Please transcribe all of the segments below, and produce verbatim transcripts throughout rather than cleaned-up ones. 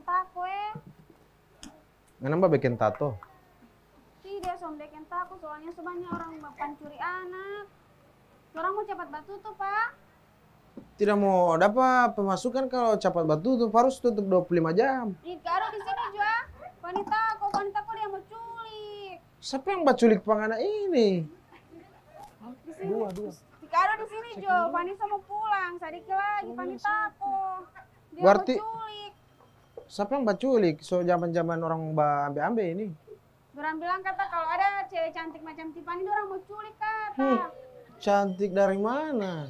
tako eh. Kenapa bikin tato? Tidak, som bikin tako soalnya sebanyak orang pancuri anak. Orang mau cepat batu tuh, Pak. Tidak mau dapat pemasukan kalau cepat batu tuh harus tutup dua puluh lima jam. Ih, karo di sini juga. Wanita kok wanita kok dia mau culik. Siapa yang baculik pangana ini? Di sini. Dua, dua. Di karo di sini Jo, Vanessa mau pulang. Sadiki lagi wanita kok. Dia Berarti- mau culik. Siapa yang baculik? So zaman-zaman orang ambe-ambe ini. Orang bilang kata kalau ada cewek cantik macam Tiffany itu orang mau culik kata. Hmm. Cantik dari mana?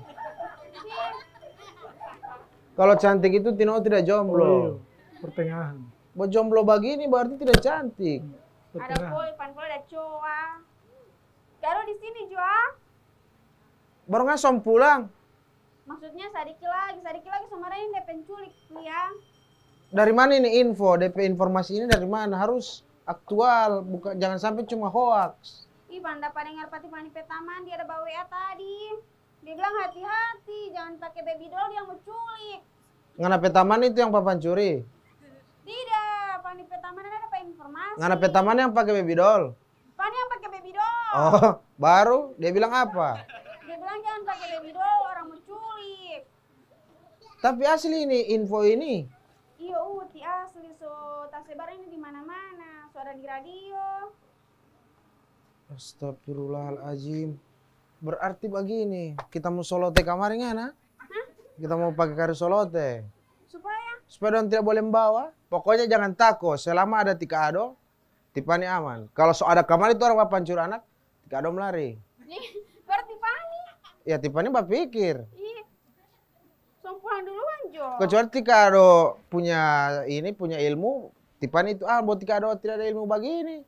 Kalau cantik itu Tino tidak jomblo. Pertengahan. Mau jomblo begini berarti tidak cantik. Ada pol, pan pol ada coa. Karo di sini Joa. Baru ngasom pulang. Maksudnya sadiki lagi, sadiki lagi sama Rain dia penculik ya. Dari mana ini info? D P informasi ini dari mana? Harus aktual, bukan jangan sampai cuma hoax. Ih, panda pada dengar pati pani petaman dia ada bawa W A tadi. Dia bilang hati-hati, jangan pakai baby doll dia mau culik. Ngana petaman itu yang papan curi. Tidak, pani petaman ada apa informasi? Ngana petaman yang pakai baby doll. Pani yang pakai baby doll. Oh, baru dia bilang apa? Dia bilang jangan pakai baby doll, orang mau culik. Tapi asli ini info ini. Iya, uti asli so tasebar ini di mana-mana, so ada di radio. Astagfirullahaladzim. Berarti begini, kita mau solote kamar ngana? Kita mau pakai kari solote. Supaya Supaya orang tidak boleh membawa. Pokoknya jangan takut, selama ada tika ado, Tiffany aman. Kalau so ada kamar itu orang papan curi anak, tika ado melari. nih, berarti Pani. Ya Tiffany berpikir. Ih, so pulang duluan Jo. Kecuali tika ado punya ini, punya ilmu, Tiffany itu ah buat tika ado tidak ada ilmu begini.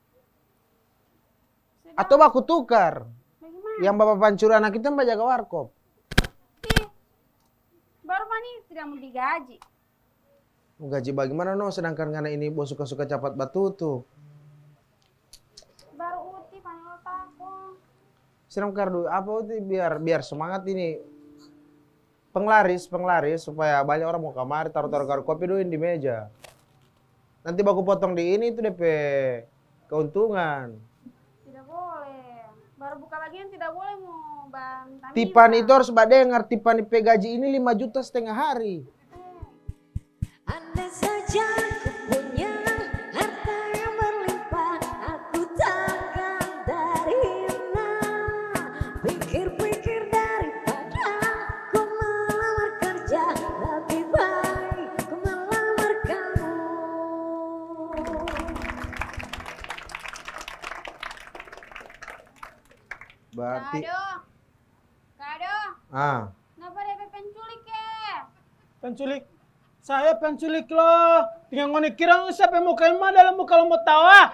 Sedang- Atau baku tukar. Bagaimana? Yang bapak pancuri anak kita mbak jaga warkop. Ih, baru Pani tidak mau digaji. Mau gaji bagaimana no? Sedangkan karena ini bos suka-suka cepat batu tuh. Baru uti Pani otakku. Siram kardu apa uti biar biar semangat ini penglaris penglaris supaya banyak orang mau kamar taruh-taruh kardu kopi doin di meja. Nanti baku potong di ini itu D P keuntungan. Tidak boleh. Baru buka bagian tidak boleh mau Bang Tamira. Tiffany itu harus dengar Tiffany P gaji ini lima juta setengah hari. Andai saja ku punya harta yang berlimpah, aku takkan terhina. Pikir-pikir daripada ku melamar kerja, lebih baik ku melamar kamu. Berarti Kado. Kado. ah Kenapa dia penculik ya? Penculik. Saya penculik loh. Tinggal ngoni kira siapa yang mau kemana dalam muka lo mau tawa.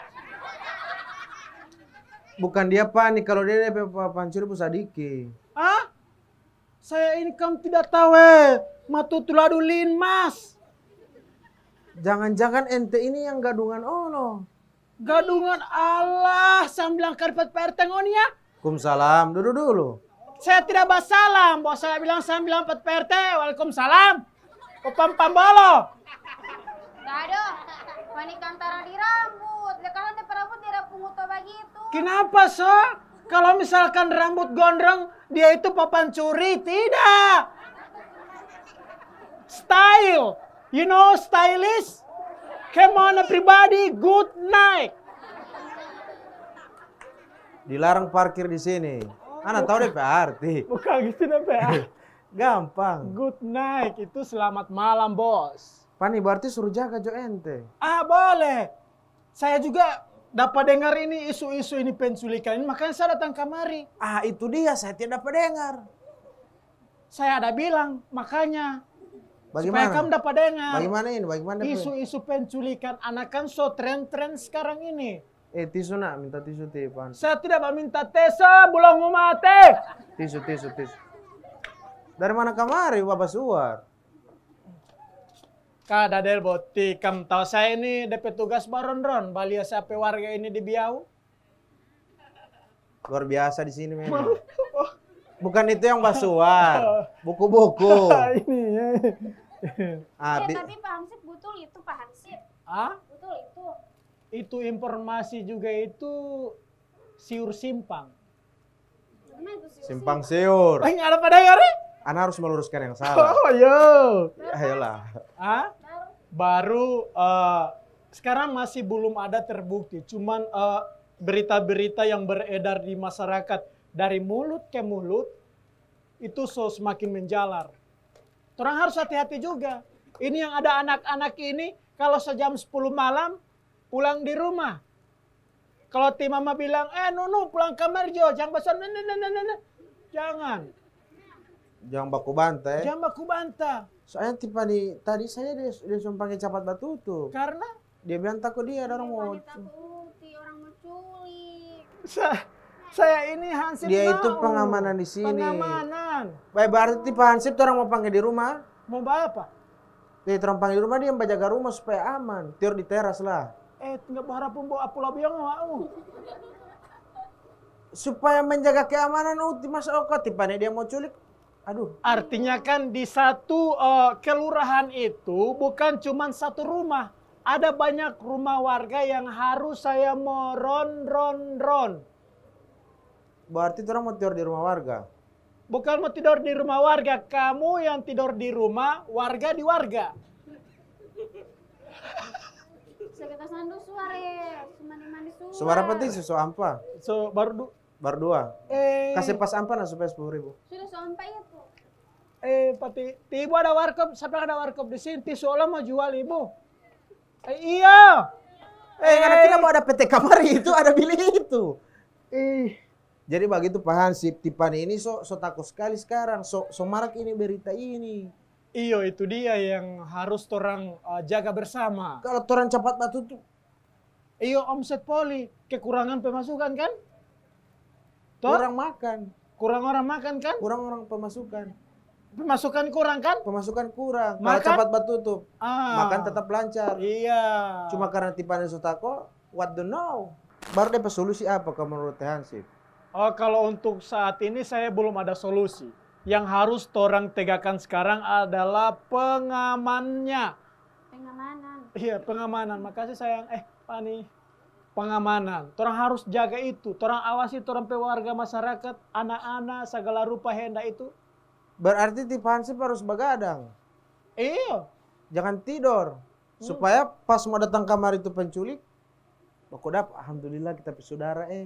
bukan dia panik kalau dia D P pancuri bu sadiki. Ah? Saya ini kamu tidak tahu eh. Matu tuladulin mas. Jangan-jangan ente ini yang gadungan ono. Gadungan Allah. Sambilang karpet P R T ngoni ya. Kumsalam duduk dulu. Saya tidak basalam. Bahwa saya bilang sambilang P R T. Waalaikumsalam. Opam pambolo. Kado. Pani kantara di rambut. Dia kalau dia rambut dia ada pungut begitu. Kenapa so? Kalau misalkan rambut gondrong dia itu papan curi, tidak. Style, you know stylist. Come on everybody, good night. Dilarang parkir di sini. Anak tahu D P arti. Bukan gitu deh, Pak. Gampang. Good night itu selamat malam, bos. Pani berarti suruh jaga jo ente. Ah, boleh. Saya juga dapat dengar ini isu-isu ini penculikan ini, makanya saya datang kemari. Ah itu dia saya tidak dapat dengar. Saya ada bilang, makanya. Supaya Bagaimana? kamu dapat dengar. Bagaimana ini? Bagaimana? Pe? Isu-isu penculikan anak kan so tren-tren sekarang ini. Eh tisu nak, minta tisu Tipan. Saya tidak meminta tesa, belum mau mati. Tisu, tisu, tisu. Dari mana kamari Bapak Suar? Kada del boti, kamu tahu saya ini D P tugas baron-ron, balia siapa warga ini di Biau. Luar biasa di sini memang. Bukan itu yang Basuar, buku-buku. Ini ya. Ah, Eh, bi- tapi Pak Hamsid butuh betul itu Pak Hansip? Ah, Betul itu. itu informasi juga itu siur simpang. Gimana itu sih? Simpang siur. Eh, nggak ada pada hari? Ana harus meluruskan yang salah. Oh, yo. Ayolah. Ah, Baru. baru eh, sekarang masih belum ada terbukti. Cuman eh, berita-berita yang beredar di masyarakat dari mulut ke mulut itu so semakin menjalar. Orang harus hati-hati juga. Ini yang ada anak-anak ini kalau sejam sepuluh malam pulang di rumah. Kalau ti mama bilang, eh Nunu pulang kamar Jo, jangan besar, nah, nah, nah, nah, nah. Jangan, Jangan baku bantai. jangan baku bantah. Soalnya tiba di tadi saya dia, dia suruh pakai capat batu tuh. Karena Dia bilang takut dia ada orang mau. Wanita takuti orang mau culik. sa- saya ini Hansip Dia itu mau. pengamanan di sini. Pengamanan. Baik berarti tipe Hansip tuh orang mau panggil di rumah. Mau apa? Dia orang panggil di rumah dia menjaga rumah supaya aman. Tidur di teras lah. Eh, nggak berharap pun bawa pulau biong mau. Supaya menjaga keamanan uti mas Oko. Tipanya dia mau culik. Aduh. Artinya kan di satu eh, kelurahan itu bukan cuma satu rumah. Ada banyak rumah warga yang harus saya mau ron ron ron. Berarti orang mau tidur di rumah warga. Bukan mau tidur di rumah warga, kamu yang tidur di rumah, warga di warga. Sakit sandu suara, mandi-mandi suara. Suara penting susu ampa. So baru du, Bar dua. eh Kasih pas ampa nah supaya sepuluh ribu. Sudah sampai itu. eh pati tiba ada warkop, siapa ada warkop di sini? Ti seolah mau jual ibu. Eh, iya. Eh, karena tidak mau ada P T kamar itu, ada bilik itu. Eh, Jadi begitu Pak Hansip, Tipani ini so, so takut sekali sekarang, so, so marak ini berita ini. iyo itu dia yang harus orang uh, jaga bersama. Kalau orang cepat batu tuh, Iyo omset poli, kekurangan pemasukan kan? Toh? kurang makan, Kurang orang makan kan? kurang orang pemasukan. Pemasukan kurang kan? Pemasukan kurang. Kalau Makan? cepat batu tuh, Ah. makan tetap lancar. Iya. Cuma karena Tipani so takut, what the know? Baru dia solusi apa kalau menurut Teh Hansip? Oh, kalau untuk saat ini saya belum ada solusi. Yang harus orang tegakkan sekarang adalah pengamannya. Pengamanan. Iya, pengamanan. Makasih sayang. Eh, Pani. Pengamanan. Orang harus jaga itu. Orang awasi orang warga masyarakat, anak-anak, segala rupa hendak itu. Berarti Tip Hansip harus begadang. Iya. Jangan tidur. Supaya pas mau datang kamar itu penculik, aku dapat, alhamdulillah kita saudara eh.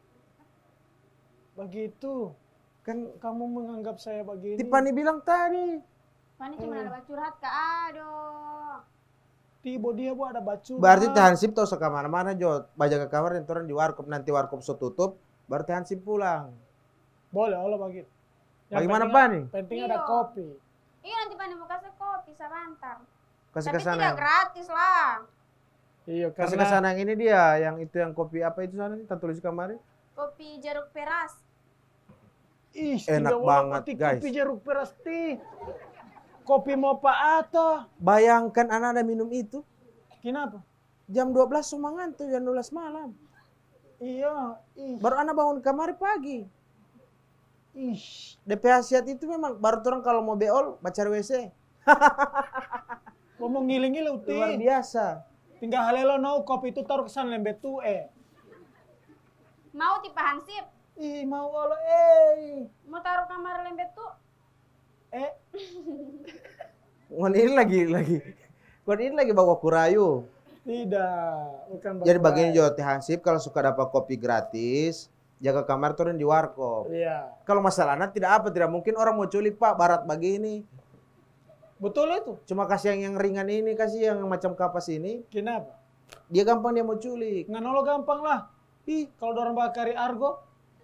Begitu. Kan Kamu menganggap saya begini. Tipani bilang tadi. Pani cuma ada curhat ke aduh. Tibo dia bu ada bacu. Berarti Teh Hansip tahu sekemana-mana Jo. Baca ke kamar dan orang di warkop. Nanti warkop so tutup, baru Teh Hansip pulang. Boleh, Allah begitu. Bagaimana, penting- Pani? Penting Iyo. ada kopi. Iya nanti Pani mau kasih kopi sebentar. Kasih Tapi ke sana. tidak gratis lah. Iya, Kasih karena ke sana yang ini dia, yang itu yang kopi apa itu sana kita tulis kemarin. Kopi jeruk peras. ih, Enak tidak banget, boleh, guys. Kopi jeruk peras ti. Kopi mopa atau? Bayangkan anak ada minum itu Kenapa? jam dua belas sumangan tuh jam dua belas malam. Iya, ih, Baru anak bangun kamar pagi. ih. D P hasiat itu memang baru orang kalau mau beol baca W C. Ngomong ngiling-ngiling ti. Luar biasa. Tinggal halelo no kopi itu taruh kesan lembet tuh eh. Mau tipe Hansip? Ih, mau Allah eh. Mau taruh kamar lembet tuh? Eh, Ngon ini lagi lagi. Ngon ini lagi bawa kurayu. tidak, bukan Jadi bapak. bagian Jo Teh Hansip kalau suka dapat kopi gratis, jaga kamar turun di warkop. Iya. Kalau masalahnya tidak apa, tidak mungkin orang mau culik Pak, barat begini. Betul itu. Cuma kasih yang, yang ringan ini, kasih yang macam kapas ini, Kenapa? dia gampang dia mau culik. Nggak nolong gampang lah. Ih, Kalau orang bakari argo.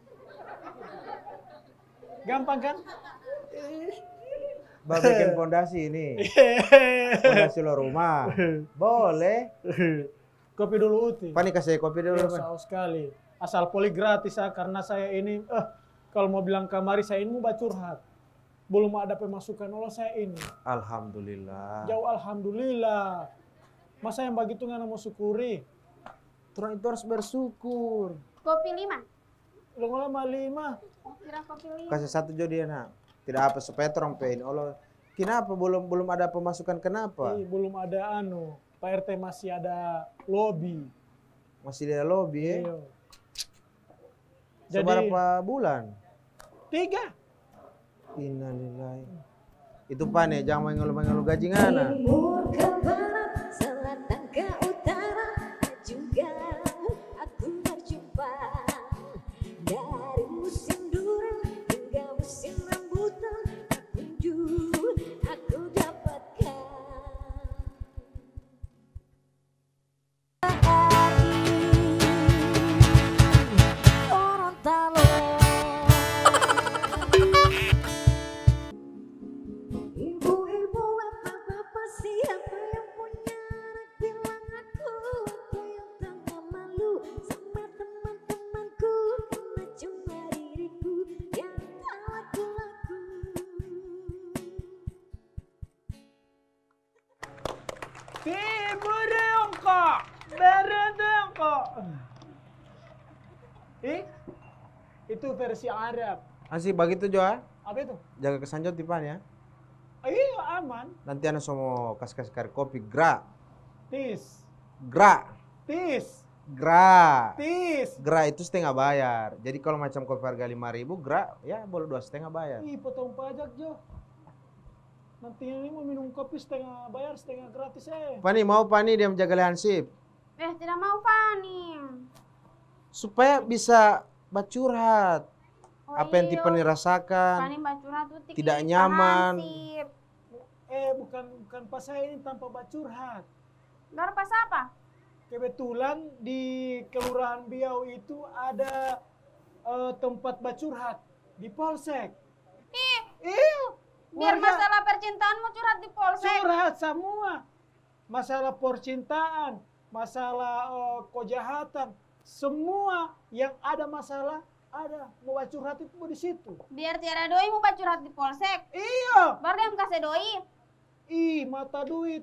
Gampang kan? bah bikin fondasi ini, fondasi lo rumah, boleh. Kopi dulu Uti. Pani kasih kopi dulu. Ya, Pan. saus sekali. Asal poli gratis ya, karena saya ini, eh, kalau mau bilang kamari saya ini mau curhat. Belum ada pemasukan, Allah saya ini. Alhamdulillah. Jauh alhamdulillah. Masa yang begitu nggak mau syukuri? Orang itu harus bersyukur. Kopi lima. Lu lama lima. Kira kopi lima. Kasih satu Jo dia nak. Tidak apa supaya orang pengen Allah Kenapa belum belum ada pemasukan kenapa? Eh, belum ada anu, Pak R T masih ada lobby. Masih ada lobby ya? Iya. Jadi Seberapa bulan? tiga. Innalillahi. Itu pane jangan mengeluh-mengeluh gaji ngana. Timur ke barat, selatan ke utara, juga aku berjumpa. Dari musim durian hingga musim rambutan, kunjung aku dapatkan. Gorontalo. Ibu-ibu, bapak-bapak, siapa yang punya anak bilang aku, aku yang tengah malu sama teman-temanku, karena cuma diriku yang tahu laku. Tiba dong kok, beredeng kok. Ih, itu versi Arab. Asih begitu Joa. Apa itu? Jaga kesanjot di pan ya. Iya aman. Nanti ana semua kasih-kasih kari kopi gra. Tis, Gra. tis, Gra. tis. Gra itu setengah bayar. Jadi kalau macam kopi harga lima ribu, gra ya boleh dua setengah bayar. Ih, potong pajak Jo. Nanti ini mau minum kopi setengah bayar, setengah gratis eh. Pani mau Pani dia menjaga Hansip Eh, tidak mau Fani. supaya bisa bacurhat. Oh, Apa yang iya. Tiffany rasakan? Fani bacurhat tuh tik- Tidak Pak nyaman. Hansip. Eh, bukan bukan pas saya ini tanpa bacurhat. Baru pas apa? Kebetulan di Kelurahan Biau itu ada eh, tempat bacurhat di Polsek. Ih, Iya. biar warga masalah percintaanmu curhat di polsek. curhat semua. Masalah percintaan, masalah eh, kejahatan, semua yang ada masalah ada. Mau curhat itu mau di situ. Biar tiada doi mau bacurhat di polsek. Iya. Baru yang kasih doi. Ih, mata duit.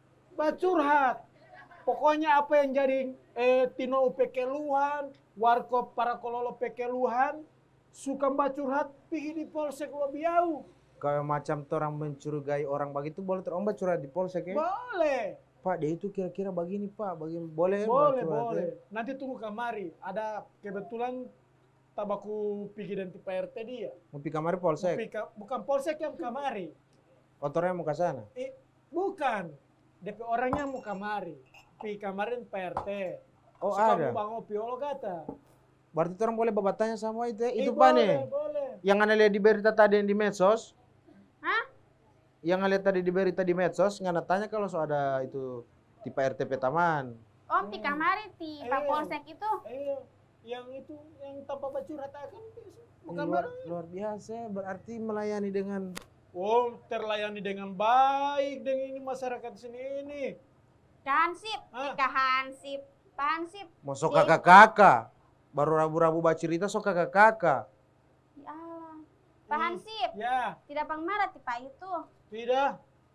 Bacurhat. Pokoknya apa yang jadi eh, Tino pekeluhan, warkop para kololo pekeluhan, suka bacurhat, pergi di Polsek Lobiau. Kalau macam orang mencurigai orang begitu boleh terombak curhat di polsek ya? Boleh. Pak dia itu kira-kira begini Pak, begini boleh Boleh, curhat, boleh. ya? Nanti tunggu kamari. Ada kebetulan tabaku pergi dan P R T dia. Mau pergi kamar Mau polsek, pi ka- bukan polsek yang kamari. kotornya mau ke sana. Eh, bukan. D P orangnya mau kamari. Pi kamarin P R T. Oh Suka ada. mau bangun piolo kata. Berarti orang boleh bertanya sama itu ya? Eh, Itu Pak boleh, nih. boleh. Yang anda lihat di berita tadi yang di medsos, Hah? yang anda lihat tadi di berita di medsos, ngana tanya kalau so ada itu di P R T P Taman. Om di kamari ti Pak Eh. polsek itu. Eh, yang itu yang tanpa bacurhat akan bukan luar, barang. luar biasa, berarti melayani dengan Oh, terlayani dengan baik dengan ini masyarakat sini ini. Hansip, Hah? Ika Hansip. Pak Hansip. mau sok Dia- kakak-kakak. Baru rabu-rabu bacerita sok kakak-kakak. Ya Allah. Pak Hmm. Hansip, Ya, tidak pengmarah ti Pak itu. tidak.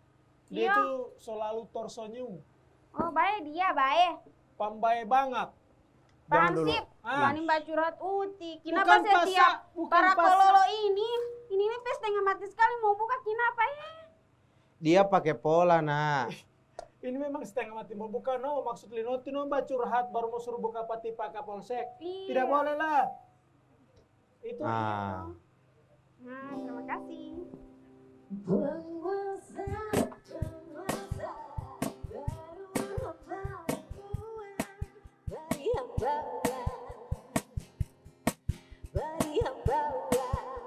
Dia Iya. itu selalu tersenyum. Oh, baik dia, baik. Pambai banget. Pak Jangan dulu. Hansip, Ah. Fani bacurhat uti. Kenapa Bukan setiap pasa- bukan para pasa- kololo ini, ini nih pes tengah mati sekali mau buka kenapa ya? Dia pakai pola nah. Ini memang setengah mati mau buka no, maksud Linoti no mbak curhat baru mau suruh buka pati Pak Kapolsek. Iya. Tidak boleh lah. Itu Ah. Nah, terima kasih. Penguasa, penguasa, baru hamba-Tuhan, bagi hamba-Tuhan, bagi hamba-Tuhan,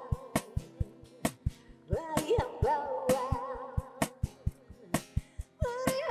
bagi hamba-Tuhan, bagi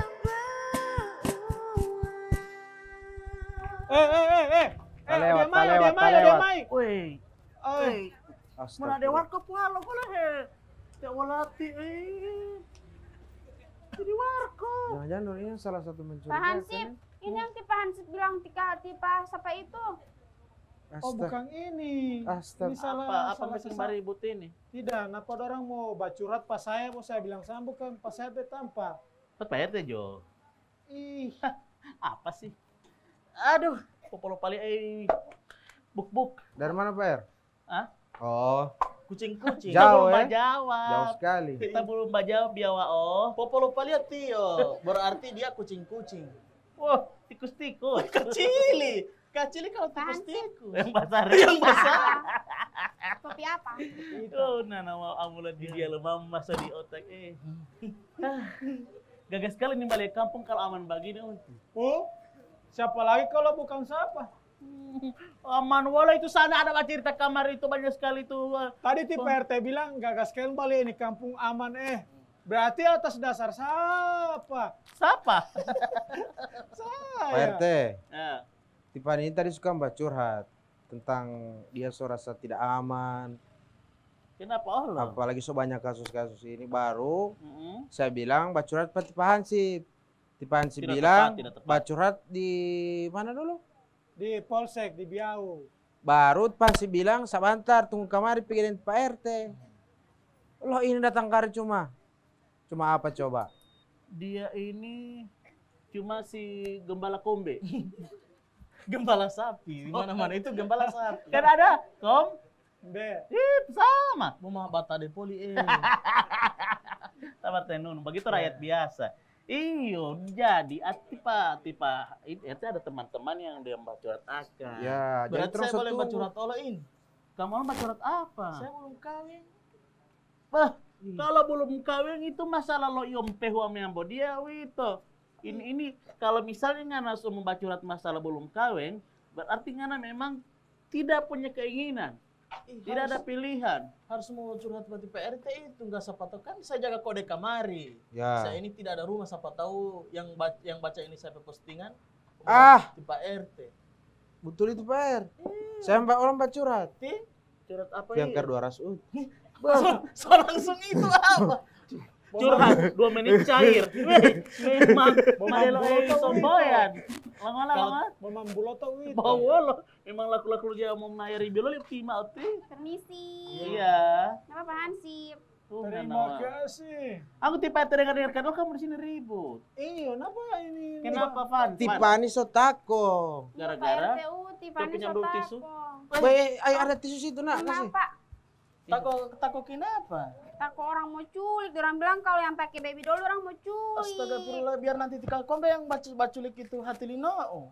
hamba-Tuhan. eh eh eh eh. Tak Eh, lewat, dia mai, tak lewat, dia tak mai, dia lewat. mai. Woi, Eh, mana ada warkop walo boleh he. Ya walati eh. Jadi warkop. Jangan-jangan Nur ini salah satu Pak mencurigakan. Hansip, ini yang tipe Hansip bilang tika tipa siapa itu? oh bukan ini. Astaga. Ini salah. Apa apa salah mesin sesat. bari ribut ini? Tidak, kenapa orang mau bacurat pas saya mau saya bilang sama bukan pas saya tanpa. Pas P R T Jo. Ih, Apa sih? Aduh, popolo pali eh buk-buk. Dari mana Pak Er? Hah? Oh, Kucing-kucing. Jauh, belum eh? bajawab. Jauh sekali. Kita belum bajawab biawa oh. Popo lupa lihat Tio. Berarti dia kucing-kucing. Wah, tikus-tikus. Kecili. Kecili kalau Apaan sih? tikus-tikus. Yang besar. Yang besar. Kopi apa? Oh, nana mau amulet di dia lemah masa di otak eh. Ah, gagas sekali nih balik kampung kalau aman begini. Oh, siapa lagi kalau bukan siapa? Aman wala itu sana ada cerita kamar itu banyak sekali tuh. Tadi ti P R T bilang gagas sekali balik ini kampung aman eh. Berarti atas dasar siapa? Siapa? Saya. Pak R T, Nah, Tiffany ini tadi suka mbak curhat tentang dia so rasa tidak aman. kenapa Allah? Apalagi so banyak kasus-kasus ini baru. Mm-mm. Saya bilang mbak curhat Pak Hansip. Tipe Hansip Tidak bilang tepat, tidak tepat. mbak curhat di mana dulu? Di Polsek, di Biau. Baru Pak Hansip bilang sebentar tunggu kamari pikirin Pak R T. Loh ini datang kari cuma. Cuma apa coba? Dia ini cuma si gembala kombe. Gembala sapi. Di mana-mana itu gembala sapi. Kan ada, kom? Be. Ih, sama. Mau mah bata de poli eh. Sabar tenun, begitu rakyat biasa. Iyo, jadi ah, tipa tipa itu ada teman-teman yang dia bacurat akan. Ya, jadi Berarti terus saya boleh satu. bacurat olain. Kamu orang bacurat apa? Saya belum kawin. Bah, kalau belum kawin itu masalah lo yompe huam yang dia wito. Ini ini kalau misalnya ngana so membacurat masalah belum kawin, berarti ngana memang tidak punya keinginan, Ih, tidak ada harus- pilihan. harus mau curhat berarti P R T itu nggak siapa tahu kan saya jaga kode kamari. Ya. Saya ini tidak ada rumah siapa tahu yang baca, yang baca ini saya postingan. Ah. Di Pak R T. Betul itu Pak R. Saya mbak orang mbak curhat. Ti, Curhat apa Biangker ini? dua ratus ut. so, so langsung itu apa? Curhat dua menit cair. Weh, memang madelo eh Bobotoh, somboyan. Langola Kalau- langola. Mamam buloto itu. Bawa lo, memang laku-laku dia mau nayari bilo li pima uti. Permisi. Iya. Nama Pak Hansip. Tuh, Terima nana. kasih. Aku tipe dengar-dengar lo kamu di sini ribut. Iya, kenapa ini? Kenapa Van? Van? Tipani so tako. Gara-gara Pak R T U, Tiffany pinjam dulu tisu. Sotako. Baik, ayo ada tisu situ nak kasih. Kenapa? Tako tako kenapa? Takut orang mau culik. Orang bilang kalau yang pakai baby doll orang mau culik. Astagfirullah biar nanti tika kombe yang bacu baculik itu hati lino. Oh.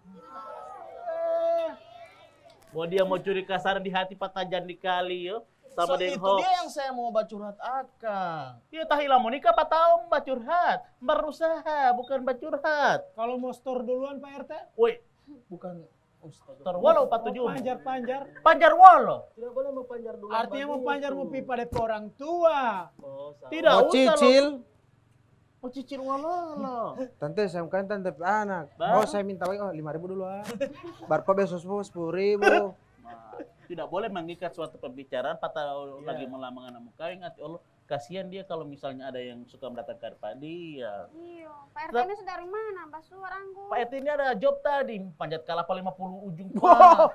Bahwa dia mau curi kasaran di hati patajan di kali yo. Sama So, dengan itu hoax. dia yang saya mau bacurat akang. Iya tahilah mau nikah apa tahun mbak curhat. Berusaha bukan mbak curhat. Kalau mau store duluan Pak R T, Woi, Bukan Ustaz. terwalau oh, empat tujuh. panjar-panjar. Panjar walo. Tidak boleh mau panjar dulu. Artinya mau begitu. panjar mau pipa dari orang tua. Oh, salah. Tidak Mau usah cicil. lo. Mau cicil walo lo. Tante saya bukan tante anak. Baru? Oh saya minta oh lima ribu dulu ah. Barpa besok sepuluh ribu. Nah, tidak boleh mengikat suatu pembicaraan patah Iya. lagi melamang anak muka ingat Allah kasihan dia kalau misalnya ada yang suka mendatangkan dia. Iya. Pak R T ini sudah dari mana? Basu orangku. Pak R T ini ada job tadi panjat kalapa lima puluh ujung Wow.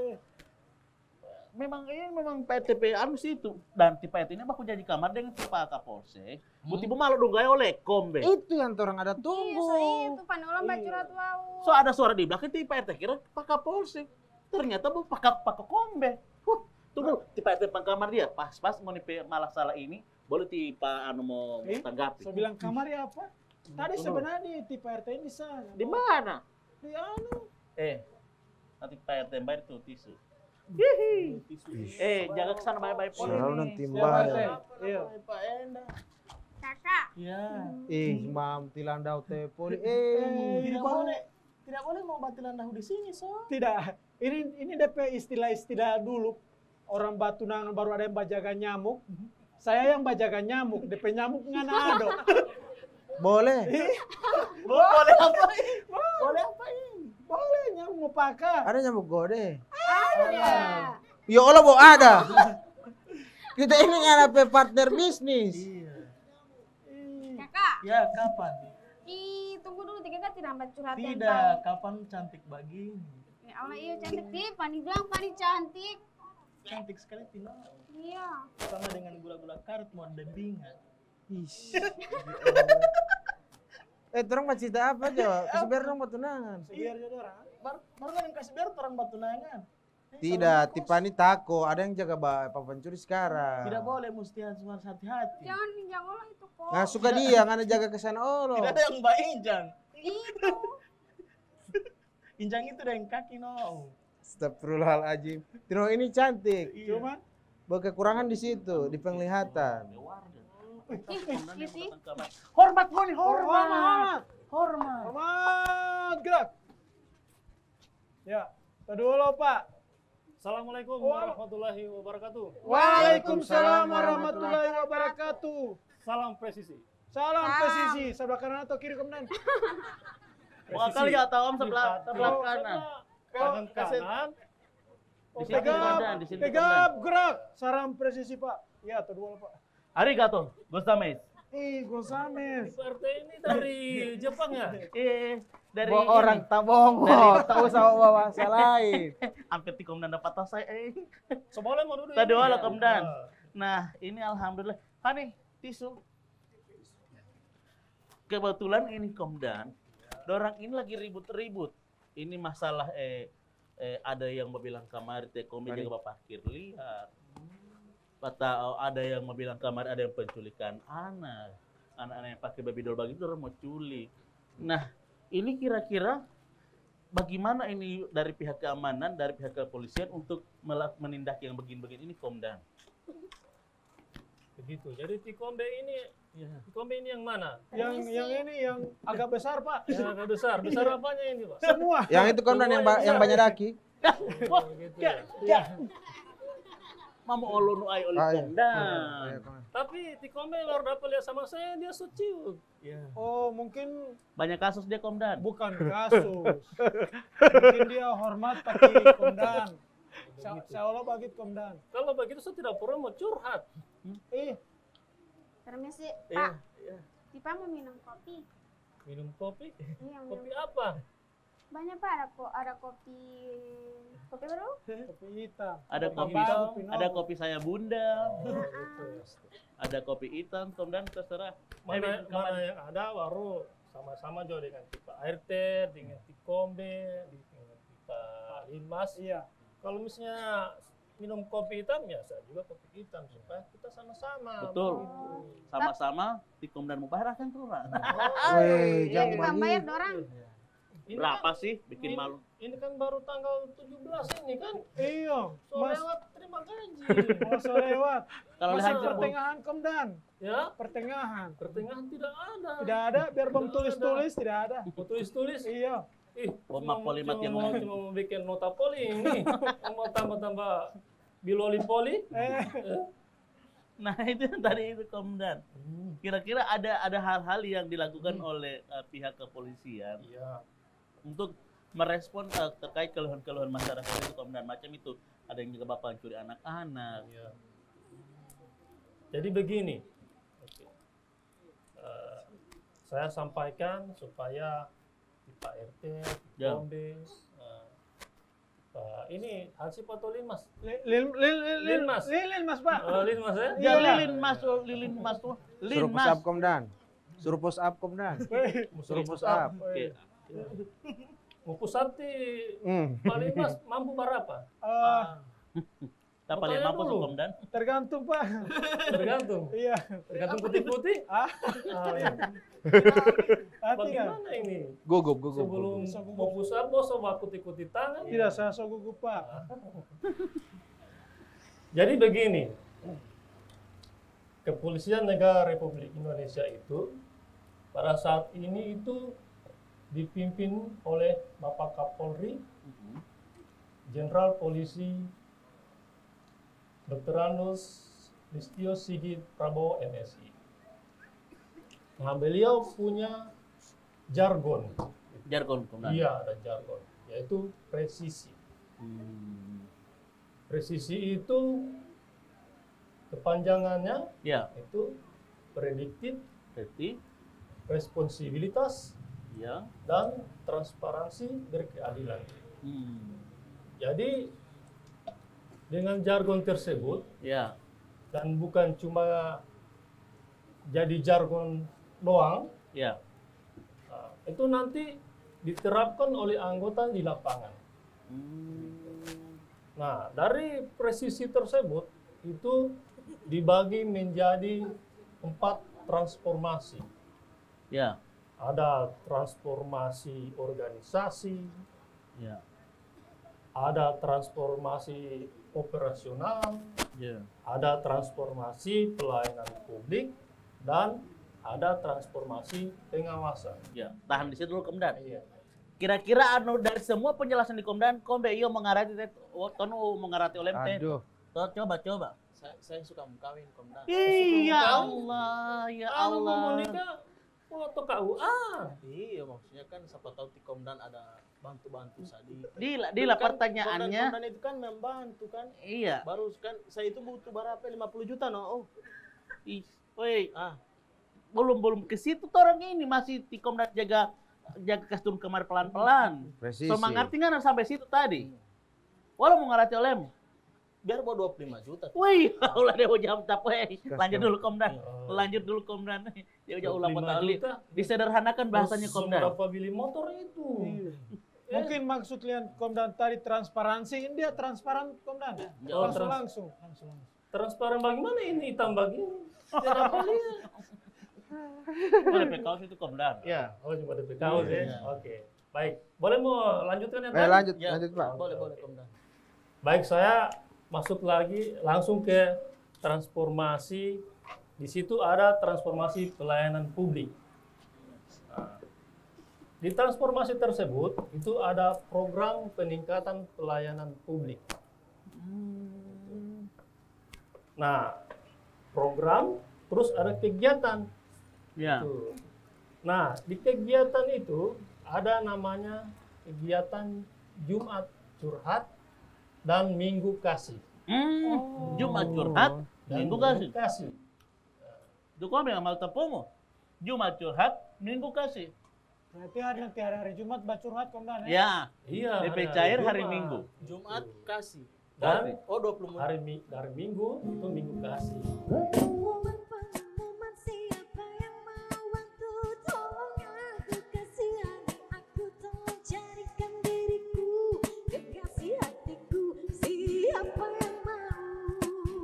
Memang ini memang P T P anu situ dan tipe P T ini aku jadi kamar dengan tipe Kapolsek. Buti hmm. malu dong gaya oleh kombe. Itu yang orang ada Iya, tunggu. so itu panulang Iya. bacurat wau. So ada suara di belakang tipe P T kira Pak Kapolsek. Ternyata bu Pak Pak kombe. Huh, tunggu tipe P T pangkamar dia pas-pas mau nipe malah salah ini boleh tipe anu mau Eh, tanggapi. Saya bilang kamar ya apa? Tadi Tunggu. sebenarnya di di P R T ini di sana. Di mana? Di anu. Eh, nanti P R T bayar tuh tisu. Hihi. Eh, jaga kesana baik-baik poli Selalu nih. nanti Siap, Pak R T. bayar. Iya. Pak Enda. Kakak. Ya. Ih, mam tilandau teh poli. Eh, Eh, Tidak boleh. Tidak boleh mau batilan dahu di sini, so. Tidak. Ini ini D P istilah-istilah dulu. Orang batu nangan baru ada yang bajaga nyamuk. Saya yang bajaga nyamuk. D P nyamuk ngana ada. boleh. Boleh apa ini? Boleh apa ini? Boleh nyamuk mau pakai. Ada nyamuk gode. Ada. Ya Allah, mau ada. Kita ini ada partner bisnis. Iya. Kakak. Ya, kapan? Ih, tunggu dulu tiga kali tidak curhat yang Tidak, tahu. kapan cantik begini? Ya Allah, iya cantik sih. Pani bilang Pani cantik. Cantik sekali Tina. Iya. Sama dengan gula-gula karet mau dembingan. Eh, terang mau cerita apa, Jo? Kasih biar dong mau tunangan. Biar jodoh orang. Baru baru kan yang kasih biar orang batu nangan. Tidak, Tipani tako. Ada yang jaga Pak pencuri sekarang. Tidak boleh, mesti harus hati-hati. Jangan injak olah itu kok. Nah, suka dia, ngana jaga kesana olo. Tidak ada yang mbak injang. Itu. Injang itu ada yang kaki no. Astagfirullahaladzim. Tino ini cantik. Iya. Cuma kekurangan di situ, di penglihatan. Ih, sih. Hormat Moni, hormat. Hormat. Hormat. Hormat, gerak. Ya, kedua Pak. Assalamualaikum Wah. warahmatullahi wabarakatuh. Waalaikumsalam warahmatullahi wabarakatuh. Salam presisi. Salam Salam. presisi, sebelah kanan atau kiri komandan? Wah kali ya tahu sebelah sebelah Oh, kanan. Kanan Kasih- kanan. Di sini Tegap, komandan, di sini tegap, gerak. Salam presisi Pak. Ya, kedua Pak. Arigato, Gozaimasu. Ih, Gosames. P R T ini dari Jepang ya? Eh, dari Bawa orang ini. tabong, Dari- tahu sama bahasa lain. Hampir di komandan dapat tas saya. Eh. Seboleh mau duduk. Tadi ini wala ya? komandan. Ah. Nah, ini alhamdulillah. Kan nih, tisu. Kebetulan ini komandan. Dorang ini lagi ribut-ribut. Ini masalah eh, eh ada yang mau bilang kamar teh komi jaga parkir liar. Atau ada yang mau bilang kamar ada yang penculikan anak. Anak-anak yang pakai baby doll begitu orang mau culik. Nah, ini kira-kira bagaimana ini dari pihak keamanan, dari pihak kepolisian untuk melak- menindak yang begini-begini ini komandan? Begitu. Jadi Tikombe ini, Tikombe ini yang mana? Yang yang ini yang agak besar Pak. Yang agak besar. Besar apanya ini, Pak? Semua. Yang itu komandan yang, ba- yang banyak daki. Wah, Begitu ya, ya. ya. Mama olo nu ay oleh Ah, iya. komandan. Tapi Tikombe luar dapat lihat sama saya, dia suci. Oh, mungkin Banyak kasus dia komandan. bukan kasus. Mungkin dia hormat pakai komandan. Saya saya olah bagi komandan. Kalau begitu saya tidak perlu mau curhat. Eh, Permisi, Iya, Pak. Tipa mau minum kopi. Minum kopi. Iya, minum. Kopi apa? Banyak Pak, ada kok ada kopi kopi baru? kopi hitam. Ada kopi, hitam, kopi ada nol. kopi saya bunda, Oh, gitu. ada kopi hitam, komandan terserah. Mana, Eh, mana yang ada baru sama-sama juga dengan tipe A R T, dengan Tikombe, dengan tipe Limas. Iya. Kalau misalnya minum kopi hitam ya saya juga kopi hitam supaya kita sama-sama. Betul. Begitu. Sama-sama di komandan mubahar akan turun. Wih, Iya, jangan Tipa bayar begitu. dorang. Ini Berapa kan- sih bikin ini- malu? Ini kan baru tanggal tujuh belas ini kan. Iya, So Mas. lewat terima gaji. Masa lewat. Kalau Masa lihat Pertengahan komandan. Ya, Pertengahan. pertengahan tidak ada. Tidak ada, biar bang Tidak tulis-tulis tidak ada. Mau tulis-tulis. Iya. Ih, Pomak cuma- polimat cuma yang mau, mana? cuma mau bikin nota poli ini. Mau tambah-tambah biloli-poli. Eh, Nah itu yang tadi itu komandan. Kira-kira ada ada hal-hal yang dilakukan oleh uh, pihak kepolisian Iya. untuk merespon uh, terkait keluhan-keluhan masyarakat itu komandan, macam itu ada yang juga bapak curi anak-anak. Iya. Jadi begini. Oke. Eh, saya sampaikan supaya di Pak R T, di Ya. Kombe, eh, Pak ini Hansip atau Linmas? lil lil lil lil Lin, Mas. lilin Mas Pak. Oh, Linmas ya? Ya Iya. lilin masuk, lilin masuk, lilin Suruh push mas. up komandan. Suruh push up komandan. Weh, Suruh push up. Oke. Mau pusat di Hmm. Pak Linmas mampu berapa? eh, Apa Mau yang tanya mampu dulu. komandan? tergantung Pak. Tergantung. Iya. Tergantung putih-putih. Ah, Ah, iya. hati kan? Bagaimana ini? Gugup, gugup. Sebelum gugup. mau pusat, bos coba kuti-kuti tangan. Tidak saya so gugup Pak. Jadi begini, Kepolisian Negara Republik Indonesia itu pada saat ini itu dipimpin oleh Bapak Kapolri, Jenderal Polisi dokter Andos Listio Sigit Prabowo M Si. Nah, beliau punya jargon. Jargon komandan. Iya, ada jargon, yaitu presisi. Hmm. Presisi itu kepanjangannya Ya, itu prediktif, berarti responsibilitas, ya. dan transparansi berkeadilan. Hmm. Jadi dengan jargon tersebut Ya. dan bukan cuma jadi jargon doang, Ya. nah, itu nanti diterapkan oleh anggota di lapangan. Hmm. Nah, dari presisi tersebut itu dibagi menjadi empat transformasi. Ya. Ada transformasi organisasi, Ya. ada transformasi operasional, Ya. ada transformasi pelayanan publik, dan ada transformasi pengawasan. Ya. Tahan di situ dulu Komandan. Iya. Kira-kira anu dari semua penjelasan di Komandan, Kombe iyo mengarati tonu mengarati oleh M T. Aduh. Coba coba. Saya, saya suka mengkawin Komandan. Iya Suka Allah, ya Kalau mau Allah. nikah, foto K U A. Iya, maksudnya kan siapa tahu di Komandan ada bantu-bantu tadi. Dila, dila Kan pertanyaannya. Komandan itu kan membantu kan. Iya. Baru kan saya itu butuh berapa? lima puluh juta no. Oh. Ih, woi, Ah, belum belum ke situ tuh orang ini masih di Komandan jaga jaga kastum kamar pelan-pelan. Presisi. So mengerti nggak sampai situ tadi? Walau mau ngarati oleh biar bawa dua puluh lima juta. wih, ulah dia jam capek. Lanjut dulu Komandan. Oh. Lanjut dulu Komandan. Dia udah ulang dua puluh lima kali. juta. Disederhanakan bahasanya Terus Komandan. Berapa beli motor itu? Eh, Mungkin maksud kalian Komandan tadi transparansi, ini dia transparan Komandan. Oh, Langsung trans- langsung, langsung langsung. transparan bagaimana ini hitam begini? Tidak apa lihat. Boleh pekaus itu Komandan. Ya, oh cuma D P K U Iya. ya. Oke. Baik, boleh mau lanjutkan ya? Eh, lanjut, Ya, lanjut Pak. Boleh, boleh Komandan. Baik, saya masuk lagi langsung ke transformasi. Di situ ada transformasi pelayanan publik. Nah, di transformasi tersebut itu ada program peningkatan pelayanan publik. Nah, program terus ada kegiatan. Ya. Tuh. Nah, di kegiatan itu ada namanya kegiatan Jumat Curhat dan Minggu Kasih. Hmm, Jumat curhat, Dan Minggu kasih. kasih. Itu kau yang amal tepumu. Jumat curhat, Minggu kasih. Berarti hari nanti hari-hari Jumat bacurhat Komandan ya? Ya, Iya. D P hari- cair Jumat. hari Minggu. Jumat kasih. Dan Oh, dua puluh hari Mi- dari Minggu itu Minggu Kasih. Pengumuman-pengumuman siapa yang mau bantu tolong aku kasihani aku tolong carikan diriku kekasih hatiku siapa yang mau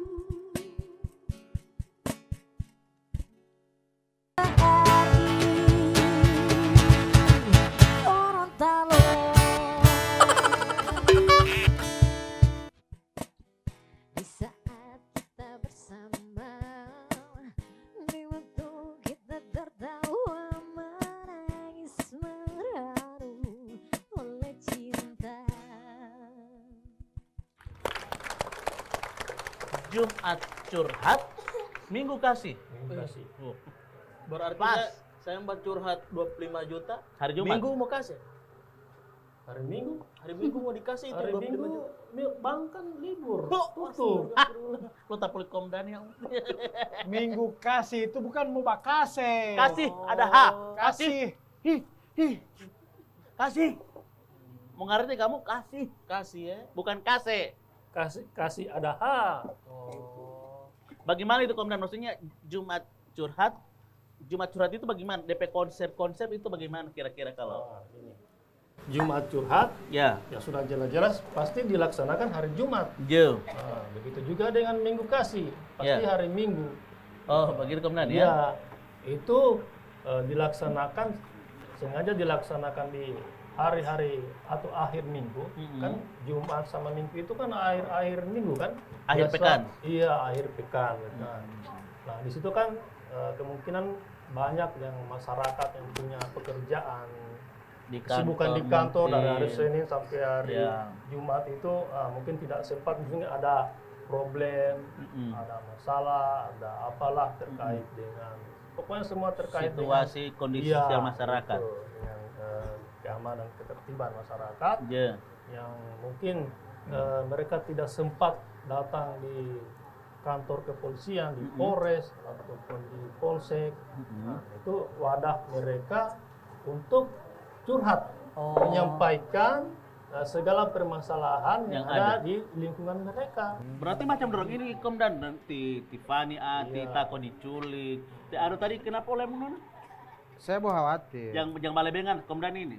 Gorontalo di saat kita bersama di waktu kita tertawa menangis meraru oleh cinta Jumat curhat, Minggu kasih. Minggu Kasih. Oh, Berarti Pas. saya, saya mau curhat dua puluh lima juta. hari Jumat. Minggu mau kasih. Hari Minggu, Hari Minggu mau dikasih itu hari dua puluh lima Minggu juta. mi- bank kan libur. Oh, Tutup. Lo tak boleh Komandan yang Minggu kasih itu bukan mau bakase. kasih, ada H. Kasih. Hi, hi. Kasih. Mau ngerti kamu kasih, Kasih ya. bukan kase. Kasih kasih ada H. Oh. Bagaimana itu Komandan? Maksudnya Jumat curhat, Jumat curhat itu bagaimana? D P konsep-konsep itu bagaimana kira-kira kalau? Nah, ini. Jumat curhat Ya, ya sudah jelas-jelas pasti dilaksanakan hari Jumat. Jo. Nah, begitu juga dengan Minggu Kasih, pasti Ya. hari Minggu. Oh, begitu Komandan ya? Ya, itu eh, dilaksanakan sengaja dilaksanakan di hari-hari atau akhir minggu. Mm-mm. Kan Jumat sama Minggu itu kan akhir-akhir minggu kan? Akhir Biasa- pekan. Iya, akhir pekan. Nah, nah di situ kan eh, kemungkinan banyak yang masyarakat yang punya pekerjaan, Di kesibukan di kantor dari hari mungkin. Senin sampai hari Ya. Jumat itu ah, mungkin tidak sempat, mungkin ada problem, Mm-mm. ada masalah, ada apalah terkait dengan pokoknya semua terkait Situasi, kondisi Iya, sosial masyarakat. betul, dengan eh, keamanan ketertiban masyarakat Ya. yang mungkin eh, mereka tidak sempat datang di kantor kepolisian, di Mm-mm. Polres ataupun di Polsek. Mm-mm. Nah, itu wadah mereka untuk curhat, Oh. menyampaikan eh, segala permasalahan yang, Yang ada, ada. di lingkungan mereka. Berarti macam dorong ini Komandan nanti Tiffany ah, Iya. Tita kau diculik. Ti- Aduh tadi kenapa oleh menun? Saya mau khawatir. Yang yang balebengan Komandan ini.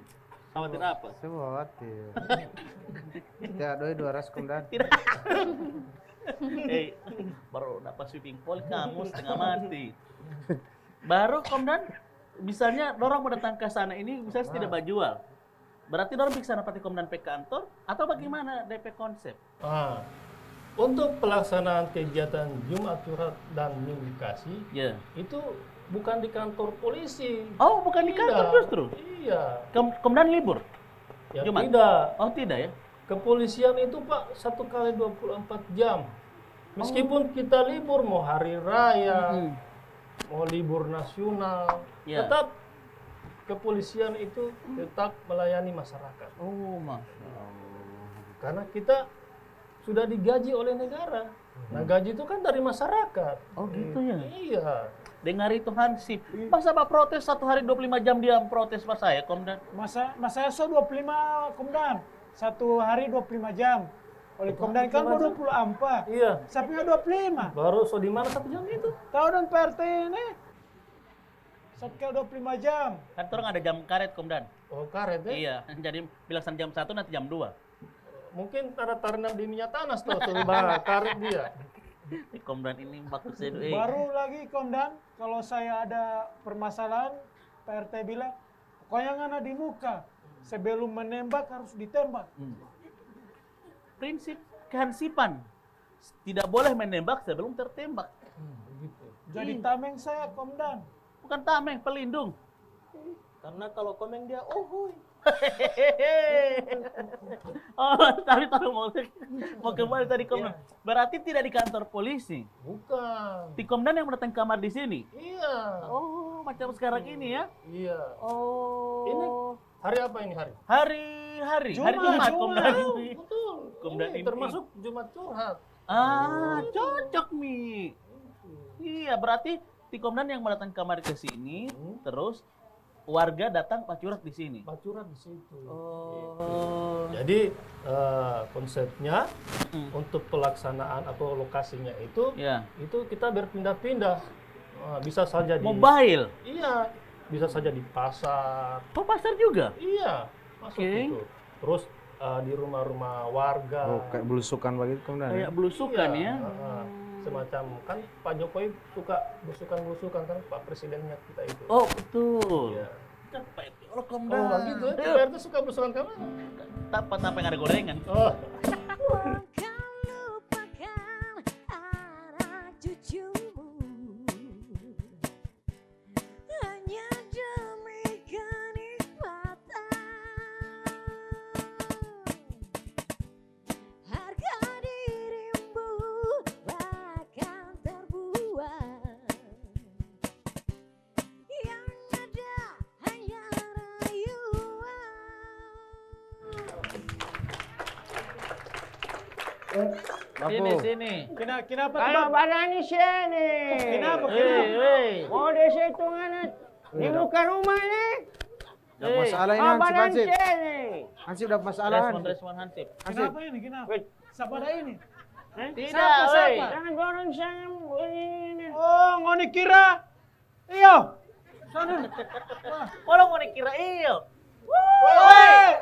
Khawatir apa? Saya khawatir. Tidak doi dua ras komandan. Tidak. Eh, baru dapat sweeping pool kamu setengah mati. Baru komandan, misalnya dorong mau datang ke sana ini misalnya tidak berjual. Berarti dorong pergi sana pati komandan P kantor atau bagaimana D P konsep? Ah, untuk pelaksanaan kegiatan Jumat Curhat dan Mimikasi Ya. itu bukan di kantor polisi. Oh, bukan di kantor Tidak. justru. Iya. Kom komandan libur. Ya Jumat? tidak. Oh, tidak ya. Kepolisian itu Pak satu kali dua puluh empat jam. Meskipun kita libur mau hari raya, Mm-mm. mau libur nasional, Ya. tetap kepolisian itu tetap melayani masyarakat. Oh, Mas. Karena kita sudah digaji oleh negara. Nah, gaji itu kan dari masyarakat. Oh, gitu ya. Iya. Dengar itu Hansip. Masa Pak protes satu hari dua puluh lima jam dia protes Pak saya, komandan? Masa masa so dua puluh lima komandan. Satu hari dua puluh lima jam. Oleh komandan kan mau dua puluh empat. Iya. Sapi dua puluh lima. Baru so di mana satu jam itu? Tahu dan P R T ini. Sabtu dua puluh lima jam. Kan orang ada jam karet, komandan. Oh, karet ya? Iya, jadi bilasan jam satu nanti jam dua. Mungkin ada tarenam di minyak tanas tuh, tuh bah, karet dia. Eh, komandan ini bagus ya, eh. Baru lagi komandan, kalau saya ada permasalahan, P R T bilang, pokoknya ngana di muka. Sebelum menembak harus ditembak. Hmm. Prinsip kehansipan. Tidak boleh menembak sebelum tertembak. Jadi Ih. tameng saya komandan. Bukan tameng, pelindung. Karena kalau komeng dia, oh hui. Oh, tapi tahu mau mau kembali tadi komandan. Berarti tidak di kantor polisi. Bukan. Di komandan yang mendatang kamar di sini. Iya. Oh, macam sekarang ini ya. Iya. Oh. Ini hari apa ini hari? hari-hari, hari Jumat, Jumat, Jumat. komandan Oh, ini. betul. Komandan Ini ini. termasuk Jumat Curhat. Ah, cocok Mi. Iya, berarti di komandan yang mendatang kamar ke sini, Hmm. terus warga datang Pak Curhat di sini. Pak Curhat di situ. Oh. Jadi eh, konsepnya Hmm. untuk pelaksanaan atau lokasinya itu Ya. itu kita berpindah-pindah. Eh, bisa saja di Mobile. Iya, bisa saja di pasar. Oh, pasar juga. Iya, masuk Oke. itu. Terus eh, di rumah-rumah warga. Oh, kayak belusukan begitu komandan. Kayak belusukan Iya, ya. eh, semacam kan Pak Jokowi suka belusukan-belusukan kan Pak Presidennya kita itu. Oh, betul. Iya. Kan Pak R T, oh, Oh, komandan. gitu ya. Eh, P R T suka belusukan kamu? Tapa-tapa yang ada gorengan. Oh. Bukan lupakan anak cucumu, hanya demi kenikmatan. Harga dirimu akan terbuang, yang ada hanya rayuan. Sini, sini. Kena, kenapa Kalau tuh? barang sini. Kenapa? Eh, Kenapa? eh. Mau di situ ngana di muka rumah nih. Udah masalah ini Oh, Hansip, barang Hansip. sini. Hansip udah masalah. Respon, respon Hansip. Hansip. Kenapa ini? Kenapa? Wait. Siapa ada ini? Tidak, Siapa, weh. siapa? Jangan dorong saya ini. Oh, ngoni kira. Iyo. Sana. Orang mau dikira iyo. Woi.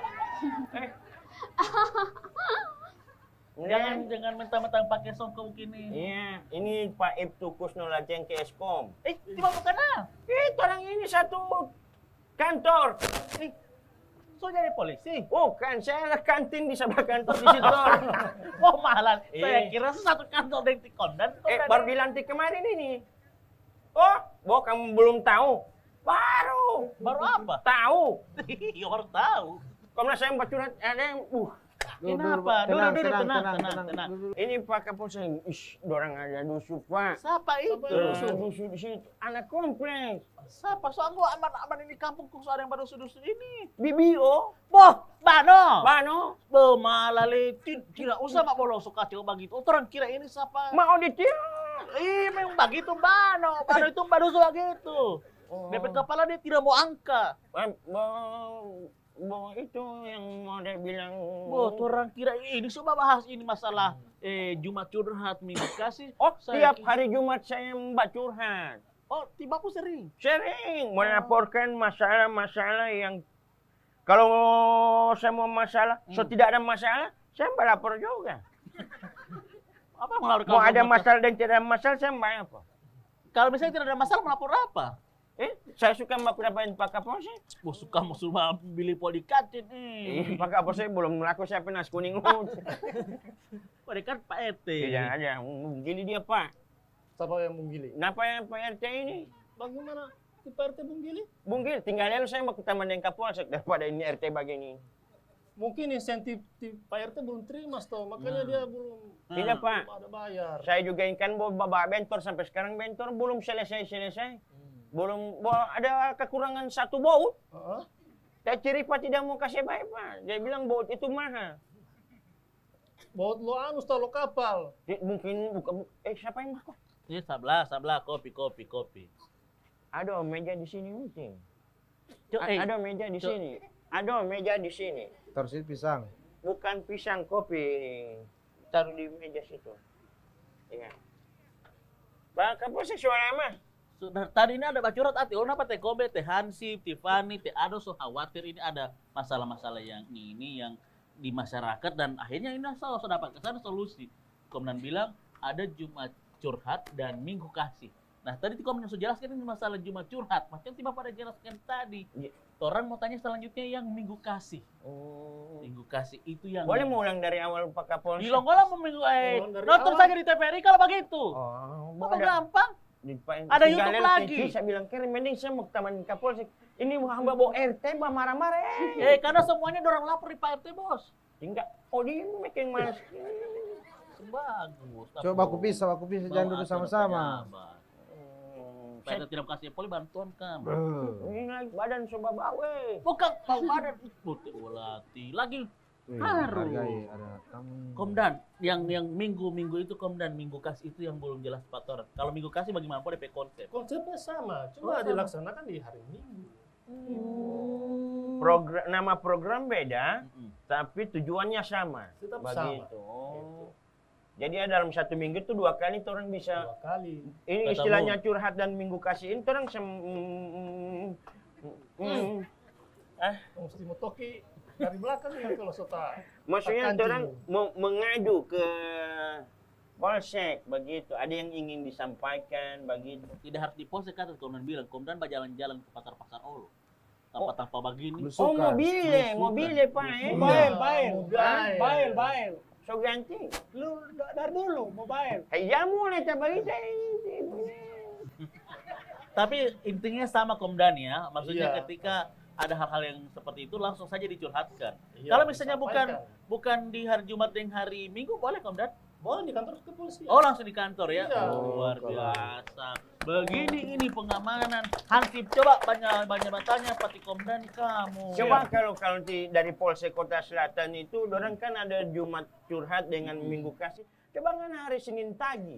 Jangan jangan mentang-mentang pakai songkok begini. Iya, ini Pak Ibtu Kusno Lajeng ke Eskom. Eh, tiba bukan ah. Itu orang ini satu kantor. Eh, so jadi polisi. Bukan, saya kantin di sebelah kantor di situ. Oh, malah. Saya Iya. kira satu kantor dengan di kondan. Eh, baru dilantik kemarin ini. Oh, Bo, kamu belum tahu? Baru. Baru apa? Tahu. Iya, orang tahu. Komnas saya empat curhat ada yang, uh, Kenapa? Duduk, Tenang, duduk, tenang, tenang, tenang, tenang, tenang. ini Pak Kapolsek. Ish, dorang ada dusuk, Pak. Siapa itu? Dusuk, dusuk di situ. Anak kompleks. Siapa? Soalnya gua aman-aman ini kampung kok ada yang baru sudut ini. B B O. Boh, Bano. Bano. Boh, malah le. Tid- Tidak usah mak bolong suka coba begitu. Orang kira ini siapa? Mau ditiup. Ih, memang begitu Bano. Bano itu baru suka gitu. Oh. D P kepala dia tidak mau angka. Eh, Bo, Bo itu yang mau dia bilang. Boh, orang kira ini coba bahas ini masalah eh Jumat curhat minggu kasih. Oh, Saya tiap ki- hari Jumat saya mbak curhat. Oh, tiba aku sering. Sering melaporkan masalah-masalah yang Kalau semua masalah, so tidak ada masalah, saya melapor juga. Apa melapor? Mau ada masalah dan tidak ada masalah, saya bayar apa? Kalau misalnya tidak ada masalah, melapor apa? Eh, saya suka melakukan Pak Kapolsek. Oh, suka mau suruh beli polikarpet nih. Eh, Pak Kapolsek belum melaku saya penas kuning. Polikarpet Pak R T. Tidak ada, gini dia Pak. Siapa yang Bung Gili? Kenapa yang Pak R T ini? Bagaimana di Pak R T Bung Gili? Bung Gili, tinggal lalu saya mau ketemu dengan Kapolsek daripada ini R T begini. Mungkin insentif di Pak R T belum terima, toh, makanya Nah. dia belum, Tidak Pak, belum ada bayar. saya juga ingin bawa bentor sampai sekarang bentor belum selesai-selesai. Belum, bahwa ada kekurangan satu baut. Heeh. Saya ciri Pak tidak mau kasih baik Pak. Dia bilang baut itu mahal. Baut lo anu, toh, lo kapal. Di- Mungkin bukan, eh siapa yang mahal? Ini sebelah, sebelah, kopi, kopi, kopi. Ada meja di sini mungkin. Cuk, A- eh, ada meja di Cuk. sini. Ada meja di sini. Terus pisang. Bukan pisang kopi ini. Taruh di meja situ. Iya. Pak Kapolsek suara mah. Sudah tadi ini ada bacurat ati, oh kenapa teh Kobe, teh Hansip, Tiffany, teh Ado so khawatir ini ada masalah-masalah yang ini yang di masyarakat dan akhirnya ini asal so dapat kesana solusi. Komandan bilang ada Jumat curhat dan Minggu kasih. Nah tadi Komandan sudah jelaskan ini masalah Jumat curhat, macam tiba pada jelaskan tadi. Iya. Orang mau tanya selanjutnya yang Minggu kasih. Oh. Minggu kasih itu yang Boleh mau ulang dari awal Pak Kapolsek? di Longgola mau Minggu eh Ulang dari nonton awal. saja di T V R I kalau begitu. Oh, Apa ada. gampang? Di, Pak- Ada tinggal YouTube lihat lagi. T V, saya bilang keren mending saya mau ke taman Kapolsek. Ini hamba bawa R T bah marah-marah. Eh. Eh karena semuanya dorang lapor di Pak R T bos. Tinggal oh dia makin malas. Bagus. Coba aku pisah, aku pisah jangan duduk sama-sama. Hmm, Saya saya tidak kasih poli bantuan kamu. ini naik badan coba bawe. Bukan mau badan putih ulati lagi. Wih, Haru. hargai ada kamu. Komdan, yang yang minggu minggu itu Komdan minggu kasih itu yang belum jelas pator. Kalau minggu kasih bagaimana po D P konsep? Konsepnya sama, Oh, cuma sama. dilaksanakan di hari Minggu. Program nama program beda, Mm-mm. tapi tujuannya sama. Tetap Begitu. sama. Oh. Jadi ya dalam satu minggu itu dua kali orang bisa. Dua kali. Ini Ketemu. istilahnya curhat dan minggu kasih ini orang sem. mm, mm, Oh, mesti mau toki dari belakang ya kalau sota. Maksudnya Kancing. orang mau mengadu ke polsek begitu. Ada yang ingin disampaikan begitu. Tidak harus di polsek kata Komdan bilang. Komdan berjalan-jalan ke pasar-pasar Olo. Tanpa-tanpa begini. Belusukan. Oh mobile, mobile pak eh. Mobile, bail, Mobile. bail, bail. So ganti. Lu da- dari dulu mobile. Eh ya mulai coba itu. Tapi intinya sama Komdan ya. Maksudnya Iya. ketika ada hal-hal yang seperti itu langsung saja dicurhatkan. Iya, Kalau misalnya bukan disampaikan. bukan di hari Jumat dan hari Minggu boleh Komdan? Boleh di kantor kepolisian. Oh langsung di kantor ya? Iya. Luar kalau- biasa. Begini ini pengamanan. Hansip coba banyak banyak bertanya Pati Komdan kamu. Coba kalau kalau di, dari Polsek Kota Selatan itu, orang kan ada Jumat curhat dengan Minggu kasih. Coba kan hari Senin tagi.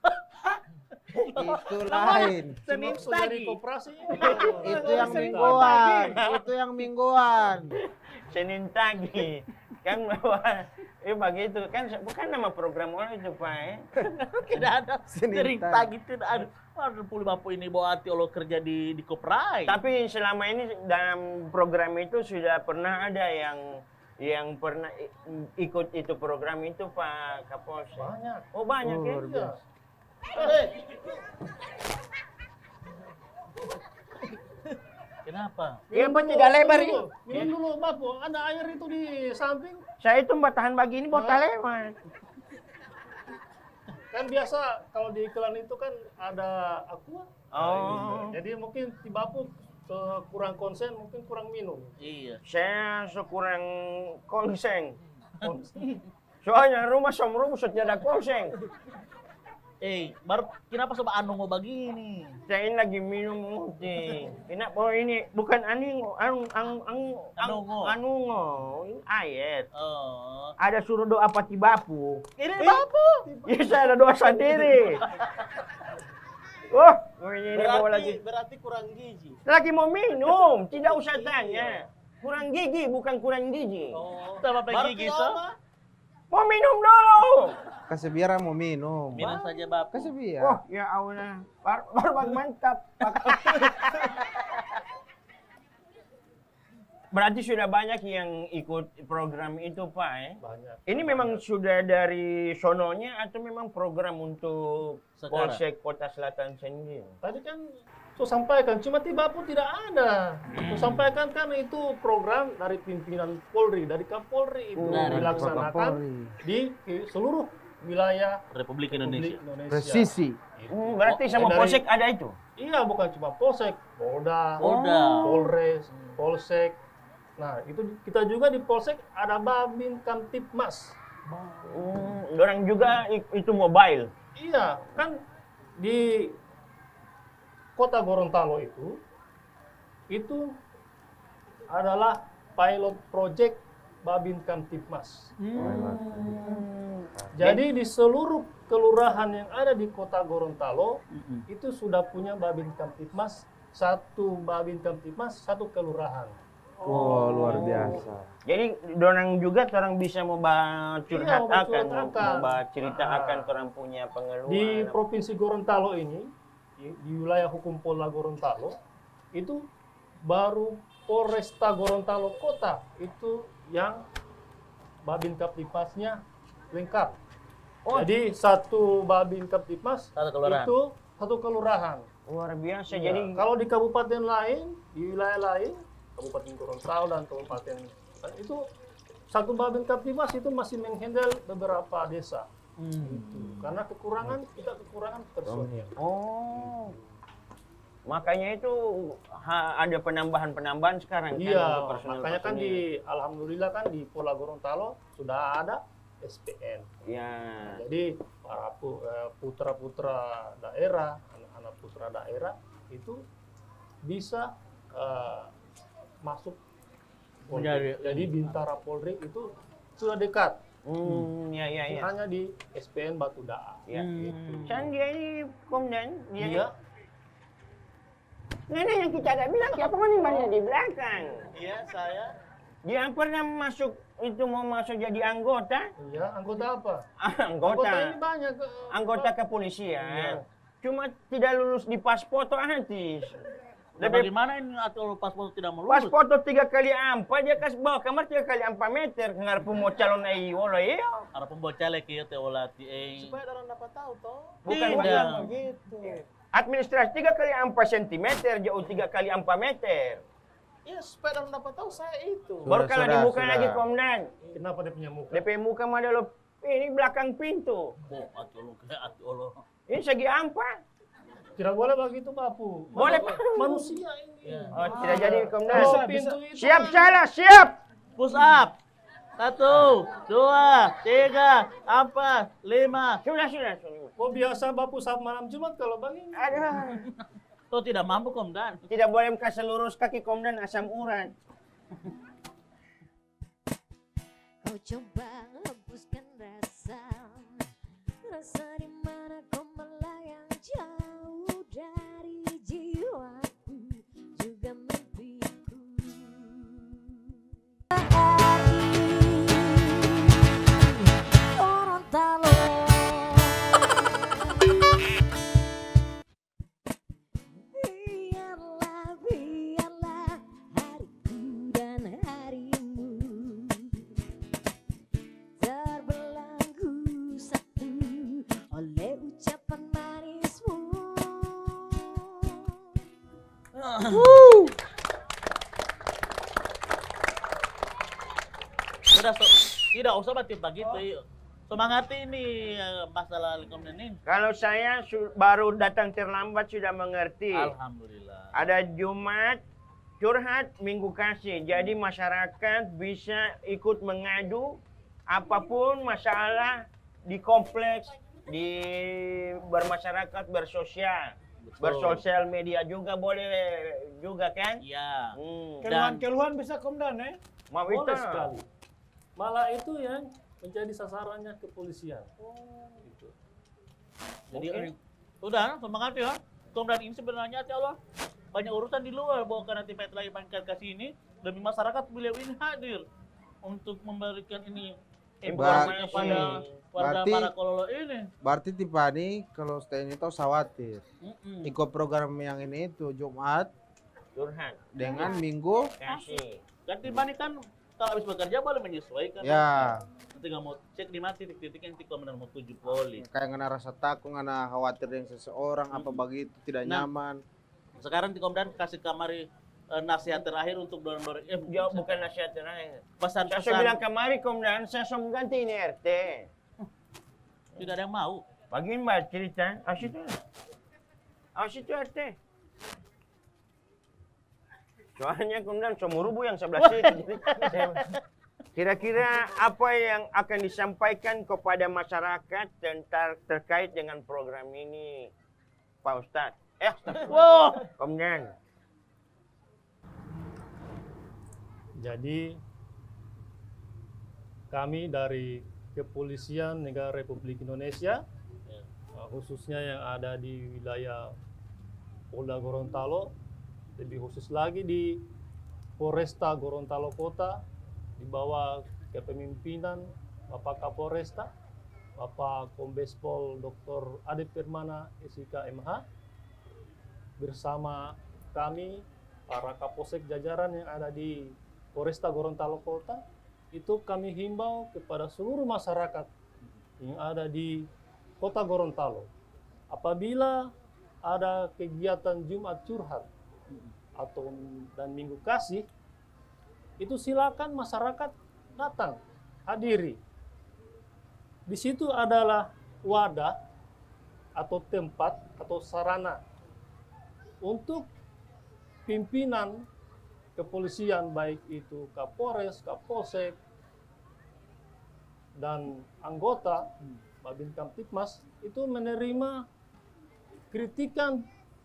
Itu lain. Senin Cuma saudari tagi. koperasi. Itu yang mingguan. Itu yang mingguan. Senin tagi. Kan bahwa eh begitu kan bukan nama program orang itu Pak eh. Tidak ada Senin sering tagi. tagi tidak ada. Waduh, puluh lima puluh ini bawa hati Allah kerja di di Koprai. Tapi selama ini dalam program itu sudah pernah ada yang yang pernah i- ikut itu program itu Pak Kapolsek. Banyak. Oh banyak ya. Luar biasa. Eh, Kenapa? Iya Pak tidak lebar dulu. ini. Minum dulu, Bapu. Ada air itu di samping. Saya itu mbak tahan begini botol lewat. Kan biasa kalau di iklan itu kan ada aqua. Oh. Jadi mungkin di Bapu eh, kurang konsen, mungkin kurang minum. Iya. Saya sekurang konseng. Soalnya rumah som rumah sudah ada konseng. Eh, baru kenapa coba anu mau begini? Saya ini lagi minum teh. Kenapa oh ini bukan aningo, anu ang ang Anungo. anungo. Ini ayat. Oh. Ada suruh doa pati bapu. Ini bapu. Ya saya ada doa sendiri. Oh, ini bawa lagi. berarti kurang gizi. Lagi mau minum, tidak usah tanya. Kurang gigi bukan kurang gigi. Oh. Sama pergi Berarti gitu. apa? Mau minum dulu. Kasih biar mau minum. Minum saja bapu. Kasih Oh, biar. ya Allah. Bar bar mantap. berarti sudah banyak yang ikut program itu Pak ya? Banyak. Ini memang sudah dari sononya atau memang program untuk Sekarang. Polsek Kota Selatan sendiri? Tadi kan saya sampaikan, cuma tiba pun tidak ada. Saya sampaikan kan itu program dari pimpinan Polri, dari Kapolri itu Dari dilaksanakan di seluruh wilayah Republik Republik Indonesia. Indonesia. Presisi. Gitu. Hmm, berarti Oh, sama dari- Polsek ada itu? Iya, bukan cuma Polsek, Polda, Polda. Polres, Polsek. Nah, itu kita juga di Polsek ada Babin Kamtipmas. Hmm, orang juga ik- itu mobile. Iya, kan di Kota Gorontalo itu itu adalah pilot project Babin Kamtipmas. Jadi di seluruh kelurahan yang ada di Kota Gorontalo itu sudah punya Babin Kamtipmas, satu Babin Kamtipmas, satu kelurahan. Oh, luar biasa. Jadi dorang juga orang bisa mau ba- curhat Iya, mau akan, curhat mau, akan. mau ba- cerita Ah. akan orang punya pengeluhan. Di Provinsi Gorontalo ini, di, di wilayah hukum Polda Gorontalo, itu baru Polresta Gorontalo Kota itu yang Babin Kamtipmasnya lengkap. Oh. Jadi satu Babin Kamtipmas Satu kelurahan. itu satu kelurahan. Luar biasa. Iya. Jadi Kalau di kabupaten lain, di wilayah lain, Kabupaten Gorontalo dan kabupaten itu satu Babin Kamtipmas itu masih menghandle beberapa desa. Gitu. Karena kekurangan kita kekurangan personil. oh. Makanya itu ha- ada penambahan-penambahan sekarang kan Iya, untuk personil- makanya kan personil. di alhamdulillah kan di Polda Gorontalo sudah ada S P N. Ya. Jadi para pu- eh, putra-putra daerah, anak-anak putra daerah itu bisa eh, masuk Polri. Menjadi- Jadi Bintara Polri itu sudah dekat. Hmm, ya ya ya. Hanya di S P N Batu Daa. Ya. Hmm. Kan dia ini Komdan, dia Iya. nenek yang kita ada bilang siapa kan yang banyak di belakang. Iya, saya. Dia pernah masuk itu mau masuk jadi anggota, Iya, anggota apa? anggota, Anggota ini banyak. eh, anggota Pak. kepolisian. Iya. Cuma tidak lulus di pas foto artis. Nah, Lebih bagaimana ini atau paspor tidak mau pas lulus? foto tiga kali empat dia kasih bawa kamar tiga kali empat meter ngarep mau calon ai wala iya. Ada pembocalek ya teolati eh. Supaya orang dapat tahu toh. Bukan Tidak. bukan. Begitu. Administrasi tiga kali empat sentimeter jauh tiga kali empat meter. Iya, supaya orang dapat tahu saya itu. Baru kalau sudah, di muka sudah. lagi Komdan. Kenapa dia punya muka? D P muka mah ada lo ini belakang pintu. Oh, atuh kayak atuh. Ini segi empat. Tidak boleh begitu, Papu. Boleh, Mana- Pak. Manusia ini. Oh, tidak jadi Komdan. Kalau pintu itu Siap kan- salah, siap. Push up. Satu, dua, tiga, empat, lima. Sudah, sudah, sudah. Oh, biasa Bapu saat malam Jumat kalau begini. Aduh. Tuh tidak mampu Komdan. Tidak boleh kasih lurus kaki Komdan asam urat. Kau coba hembuskan rasa, rasa di mana kau melayang jauh dari jiwaku juga mimpiku. Gorontalo. Biarlah, biarlah hariku dan harimu terbelenggu satu oleh ucapan manismu. Sudah so, tidak usah batin begitu. Yuk. Semangat ini eh, masalah Komdan ini. Kalau saya su- baru datang terlambat sudah mengerti. Alhamdulillah. Ada Jumat curhat Minggu kasih. Jadi masyarakat bisa ikut mengadu apapun masalah di kompleks, di bermasyarakat, bersosial. Betul. Bersosial media juga boleh juga kan? Iya. Hmm. Keluhan-keluhan bisa Komdan eh. Mau Boleh itu. sekali. Malah itu yang menjadi sasarannya kepolisian. Gitu. Jadi Oke. ini udah semangat ya. Komdan ini sebenarnya ya Allah banyak urusan di luar bahwa karena tipe lagi pangkat ke sini demi masyarakat beliau ini hadir untuk memberikan ini informasi Informasi. kepada warga Berarti- para kololo ini. Berarti Tipani kalau Steny itu khawatir. Mm-mm. Ikut program yang ini itu Jumat Curhat. dengan Minggu Kasih. Kan Timbani kan kalau habis bekerja boleh menyesuaikan. Ya. Nanti nggak mau cek di mana titik-titik yang titik komandan mau tuju poli. Kayak ngana rasa takut, ngana khawatir dengan seseorang, apa begitu, tidak Nah. nyaman. Sekarang di Komandan kasih kamari eh, nasihat terakhir untuk dorong-dorong. Eh, Ya bukan nasihat terakhir. Saya pesan-pesan. sudah bilang kemari komandan, saya mau ganti ini R T. Tidak ada yang mau. Bagian mbak cerita, awas itu. Awas itu R T. Soalnya komandan Somurubu yang sebelah situ. Jadi, saya- Kira-kira apa yang akan disampaikan kepada masyarakat tentang terkait dengan program ini, Pak Ustadz? Eh, Wow. komandan. Jadi kami dari Kepolisian Negara Republik Indonesia, Ya. uh, khususnya yang ada di wilayah Polda Gorontalo, lebih khusus lagi di Polresta Gorontalo Kota, di bawah kepemimpinan Bapak Kapolresta, Bapak Kombes Pol Doktor Ade Firmana S I K M H, bersama kami para Kapolsek jajaran yang ada di Polresta Gorontalo Kota, itu kami himbau kepada seluruh masyarakat yang ada di Kota Gorontalo, apabila ada kegiatan Jumat Curhat atau dan Minggu Kasih, itu silakan masyarakat datang, hadiri. Di situ adalah wadah atau tempat atau sarana untuk pimpinan kepolisian, baik itu Kapolres, Kapolsek, dan anggota Babin Kamtipmas, itu menerima kritikan,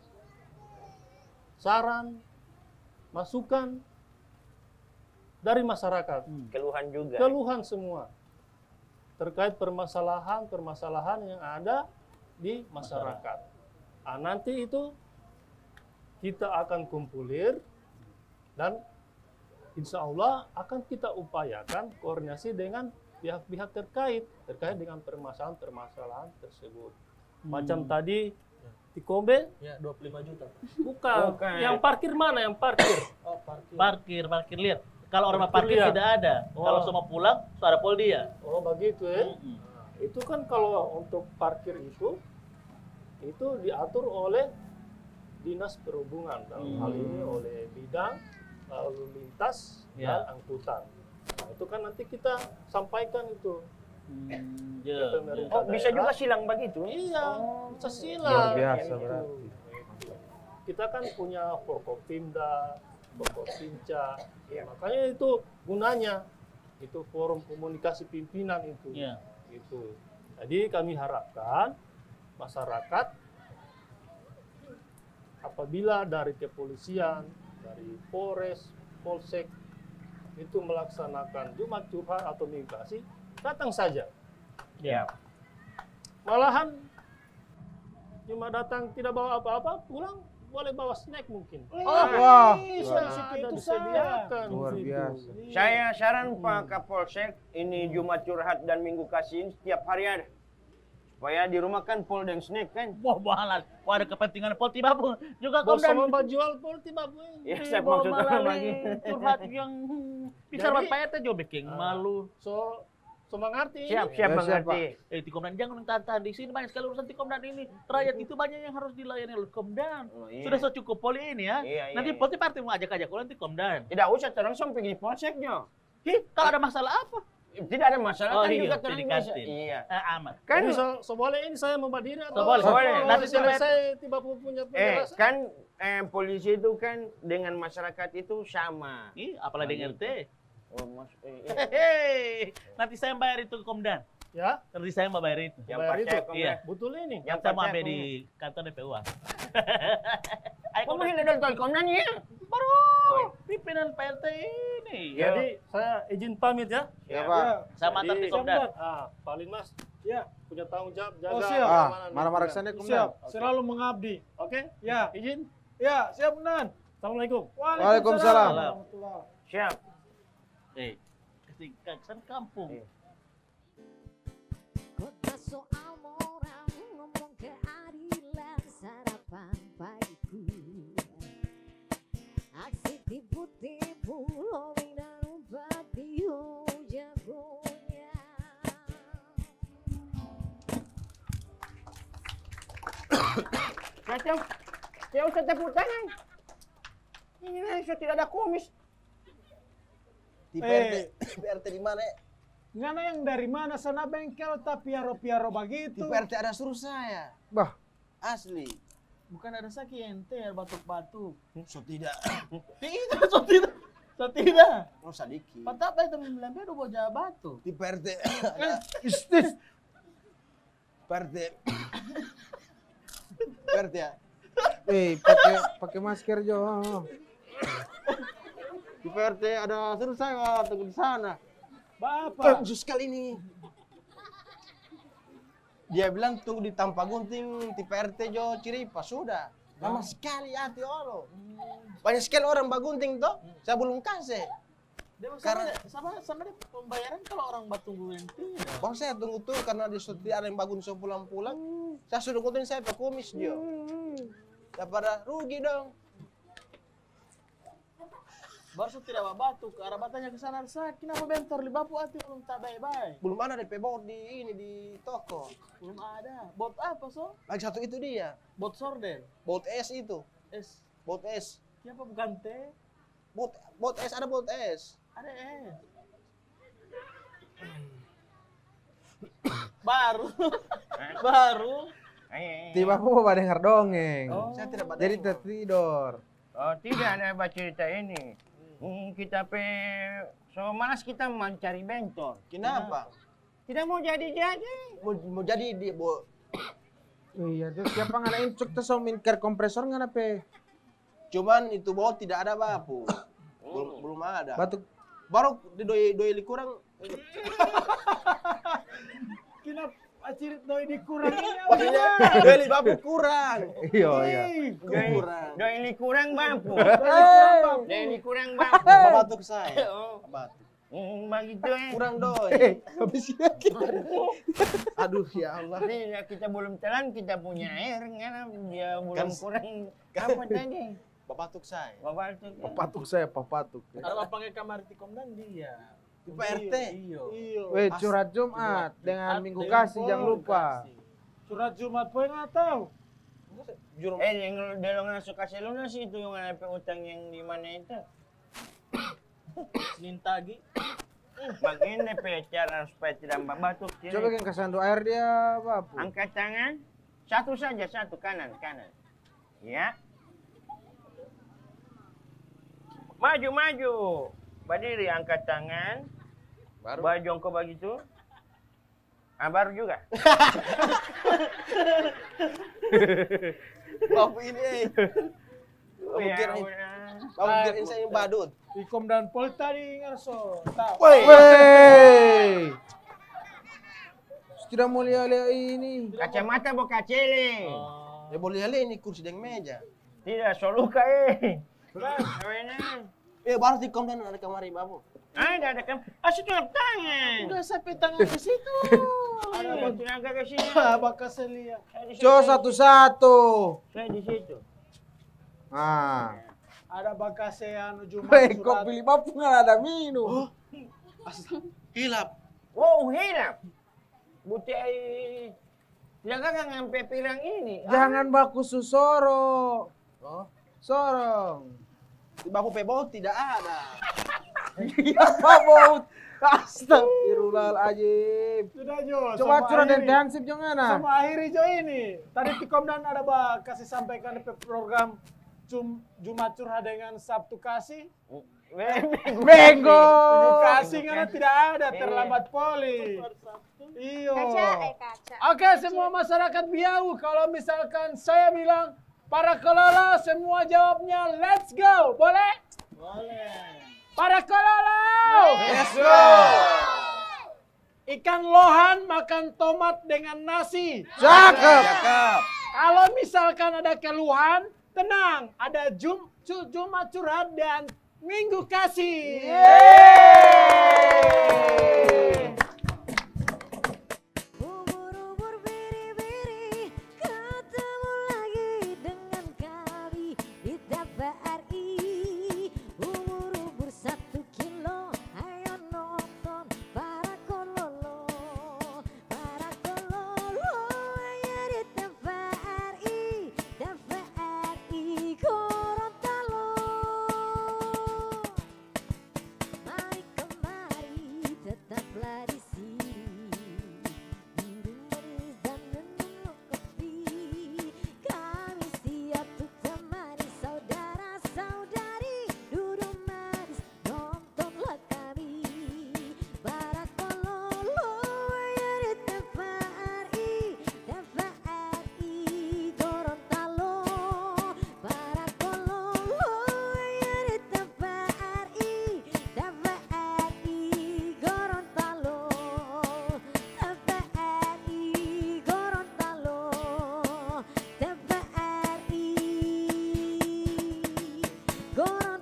saran, masukan dari masyarakat. Keluhan juga. Keluhan semua terkait permasalahan-permasalahan yang ada di masyarakat. Ah, nanti itu kita akan kumpulir dan insya Allah akan kita upayakan koordinasi dengan pihak-pihak terkait terkait dengan permasalahan-permasalahan tersebut. Macam tadi di Kombe, Ya, dua puluh lima juta. bukan. Bukan. Yang parkir mana? Yang parkir. Oh, parkir. Parkir, parkir lihat. Kalau orang parkir Lihat. tidak ada. Oh. Kalau semua pulang, suara pol dia. Oh begitu ya. Mm-mm. Nah, itu kan kalau untuk parkir itu itu diatur oleh Dinas Perhubungan, dalam Hmm. hal ini oleh bidang lalu lintas Ya. dan angkutan. Nah, itu kan nanti kita sampaikan itu Hmm, ke ya, pemerintah Oh, bisa juga daerah. silang begitu? Iya, bisa Luar silang. biasa Gitu. berarti. Kita kan punya Forkopimda, Forkopimca, Iya. makanya itu gunanya itu forum komunikasi pimpinan itu. ya. Gitu. Jadi kami harapkan masyarakat apabila dari kepolisian, dari Polres, Polsek itu melaksanakan Jumat Curhat atau Minggu Kasih, datang saja. Ya. Malahan cuma datang tidak bawa apa-apa, pulang boleh bawa snack mungkin. Wah, Bisa luar- di situ dan itu disediakan. luar gitu. biasa. Saya saran Pak Kapolsek, ini Jumat Curhat dan Minggu Kasih ini setiap hari ada. Supaya di rumah kan pol dan snack kan. Wah, bahalan. Wah, ada kepentingan pol tiba pun. Juga Bos sama Komandan. Pak jual pol tiba bu. Ya, saya maksud lagi. Curhat yang bisa Jadi- buat P R T juga bikin Ah. malu. So, so mengerti. Siap, Ya, siap siap, mengerti. Eh, di Komandan jangan tahan di sini banyak sekali urusan di Komandan ini. Rakyat itu banyak yang harus dilayani oleh Komandan. Oh, iya. Sudah so cukup poli ini ya. Iya, iya, nanti iya. pol partai mau ajak ajak nanti Komandan. Tidak usah terang sampai di polseknya. Hi, kalau ada masalah apa? Tidak ada masalah Oh, kan iya, juga terang di bisa. kantin. Iya. Eh, amat. Kan Jadi, so, so boleh ini saya mau berdiri atau So boleh. Boleh. Nanti Nanti selesai tiba punya eh penjelasan. kan eh, polisi itu kan dengan masyarakat itu sama. Ih, apalagi dengan R T. Oh, mas, eh, eh. Hehehe. Nanti saya bayar itu ke Komandan. Ya, Nanti saya mau bayar itu. Yang Bayar percaya itu? kok Iya. nggak? betul ini. Yang Kita mau percaya ambil kok di kantor D P U. Ayo, nggak? Kok Komandan. menghindar dari komandan ya? Baru Oh. pimpinan P R T ini. Iya. Jadi saya izin pamit ya. Ya, Pak. Sama antar Jadi, di Komandan. Ah, paling Mas Ya, punya tanggung jawab jaga Oh, siap. Ah, keamanan mana lingkungan. maraksana siap. Komandan? Selalu mengabdi. Oke, Ya, izin. ya, siap Komandan. Assalamualaikum. Waalaikumsalam. warahmatullahi. Siap. Eh, kesan kampung. Iya. Kota soal moral ngomong keadilan sarapan pagiku. Aksi T V putih pulau dan patio jagonya. Macam, saya usah tepuk tangan. Ini saya tidak ada kumis. Di P Eh. R T, P R T di mana? Ngana yang dari mana sana bengkel tapi piaro-piaro Di begitu. P R T ada suruh saya. Bah, Asli. Bukan ada sakit ente ya batuk-batuk. So tidak. Tidak, so tidak. So tidak. Oh sadiki. Patapa itu membelambe do boja batuk. Di P R T ada istis. P R T. P R T ya. Eh, pakai pakai masker Jo. Di P R T ada suruh saya tunggu di sana. Bapak. Khusus kali ini. Dia bilang tunggu di Tampa Gunting di P R T Jo Ciripa sudah. Lama sekali hati Allah. Banyak sekali orang bagunting toh. Saya belum kasih. Dia sama, Karena- sama sama dia pembayaran kalau orang batunggu ente. Bang saya tunggu tuh karena di suti ada yang bagun so pulang-pulang. Saya sudah kutin saya pakai kumis Jo. Daripada rugi dong. Baru so tidak batuk, arah batanya ke sana sakit. Kenapa bentor li bapu hati belum tak baik-baik. Belum ada D P bot di ini di toko. Belum ada. Bot apa so? Lagi satu itu dia. Bot sorden. Bot S itu. Es. Bot S. Siapa bukan T? Bot bot S ada bot S. Ada es. Baru. Baru. Ayo, Tiba aku mau dengar dongeng. Oh. Saya tidak pada Jadi tertidur. Oh, tidak ada baca cerita ini. Hmm, kita pe so malas kita mencari bentor. Kenapa? Tidak mau jadi-jadi. Mau, mau jadi di bo, Iya, terus siapa ngana incuk tuh so minker kompresor ngana pe. cuman itu bot tidak ada bapu. Belum belum ada. Batuk. Baru di doi doi kurang. Kenapa acir doi dikurang ini? Maksudnya doi bapu kurang. Iya, iya. Kurang. Do ini kurang mampu. Hey. Do ini kurang mampu. Batuk saya. Oh, Batuk. hmm, begitu eh. Kurang doi. Eh, habis lagi. Aduh ya Allah. Ini kita belum telan, kita punya air, karena dia belum Kan- kurang apa tadi? Batuk saya. Bapak itu. Papatuk saya, papatuk. Ada lapangnya kamar tikom dan dia. Di P R T. Iyo. Iyo. Weh, As- curhat Jumat dengan Minggu Dengan Kasih jangan lupa. kasih. Surat Jumat pun nggak tahu. Juru Eh, yang dalam nggak suka lunas itu yang ada utang yang di mana itu? Senin tagi. Bagian D P cara supaya tidak batuk. Coba yang kesandu air dia, Bapu. Angkat tangan, satu saja, satu kanan, kanan. Ya. Maju, maju. Berdiri, angkat tangan. baru. Bawa jongkok begitu. Ah, baru juga. Bapu ini. eh. Bapu Ya, kira udah. Bapu kira ini saya badut. Tikom dan Pol tadi ngerso. Tahu. Wey. Tidak mau lihat-lihat ini. Kacamata bukan cele. Ya boleh lihat ini kursi dan meja. Tidak, soluka eh. Enak. Eh baru tikom dan ada kamari bapu. Ada, ada kan. Asyik tengah tangan. Udah sampai tangan ke situ. Ada yang tenaga ke sini. Apakah saya lihat? Saya di situ. Co satu-satu. Saya di situ. Ah. Ada bakasean Jumat Weh, kok surat. pilih Bapu nggak ada minum. Hilap. Wow, hilap. Butai. Jangan kan sampai pirang ini. Jangan baku susoro. Oh. Sorong. Di bapu pebot tidak ada. Apa bau? Astagfirullahaladzim. Sudah Jo. Coba sama curhat dan akhiri. tehansip jangan Sama akhiri Jo ini. Tadi Tikom dan ada bah kasih sampaikan di program Cum, Jumat curhat dengan Sabtu kasih. Benggo. Tujuh kasih karena tidak ada terlambat poli. Iyo. Kaca, eh kaca. Oke semua masyarakat Biau, kalau misalkan saya bilang para kelola semua jawabnya let's go, boleh? Boleh. Para kelola. Let's go. Ikan lohan makan tomat dengan nasi. Cakep. Cakep. Kalau misalkan ada keluhan, tenang, ada jum, cu, Jumat curhat dan Minggu kasih. Ubur-ubur biri-biri ketemu lagi dengan kami di T V R I. Ubur Gorontalo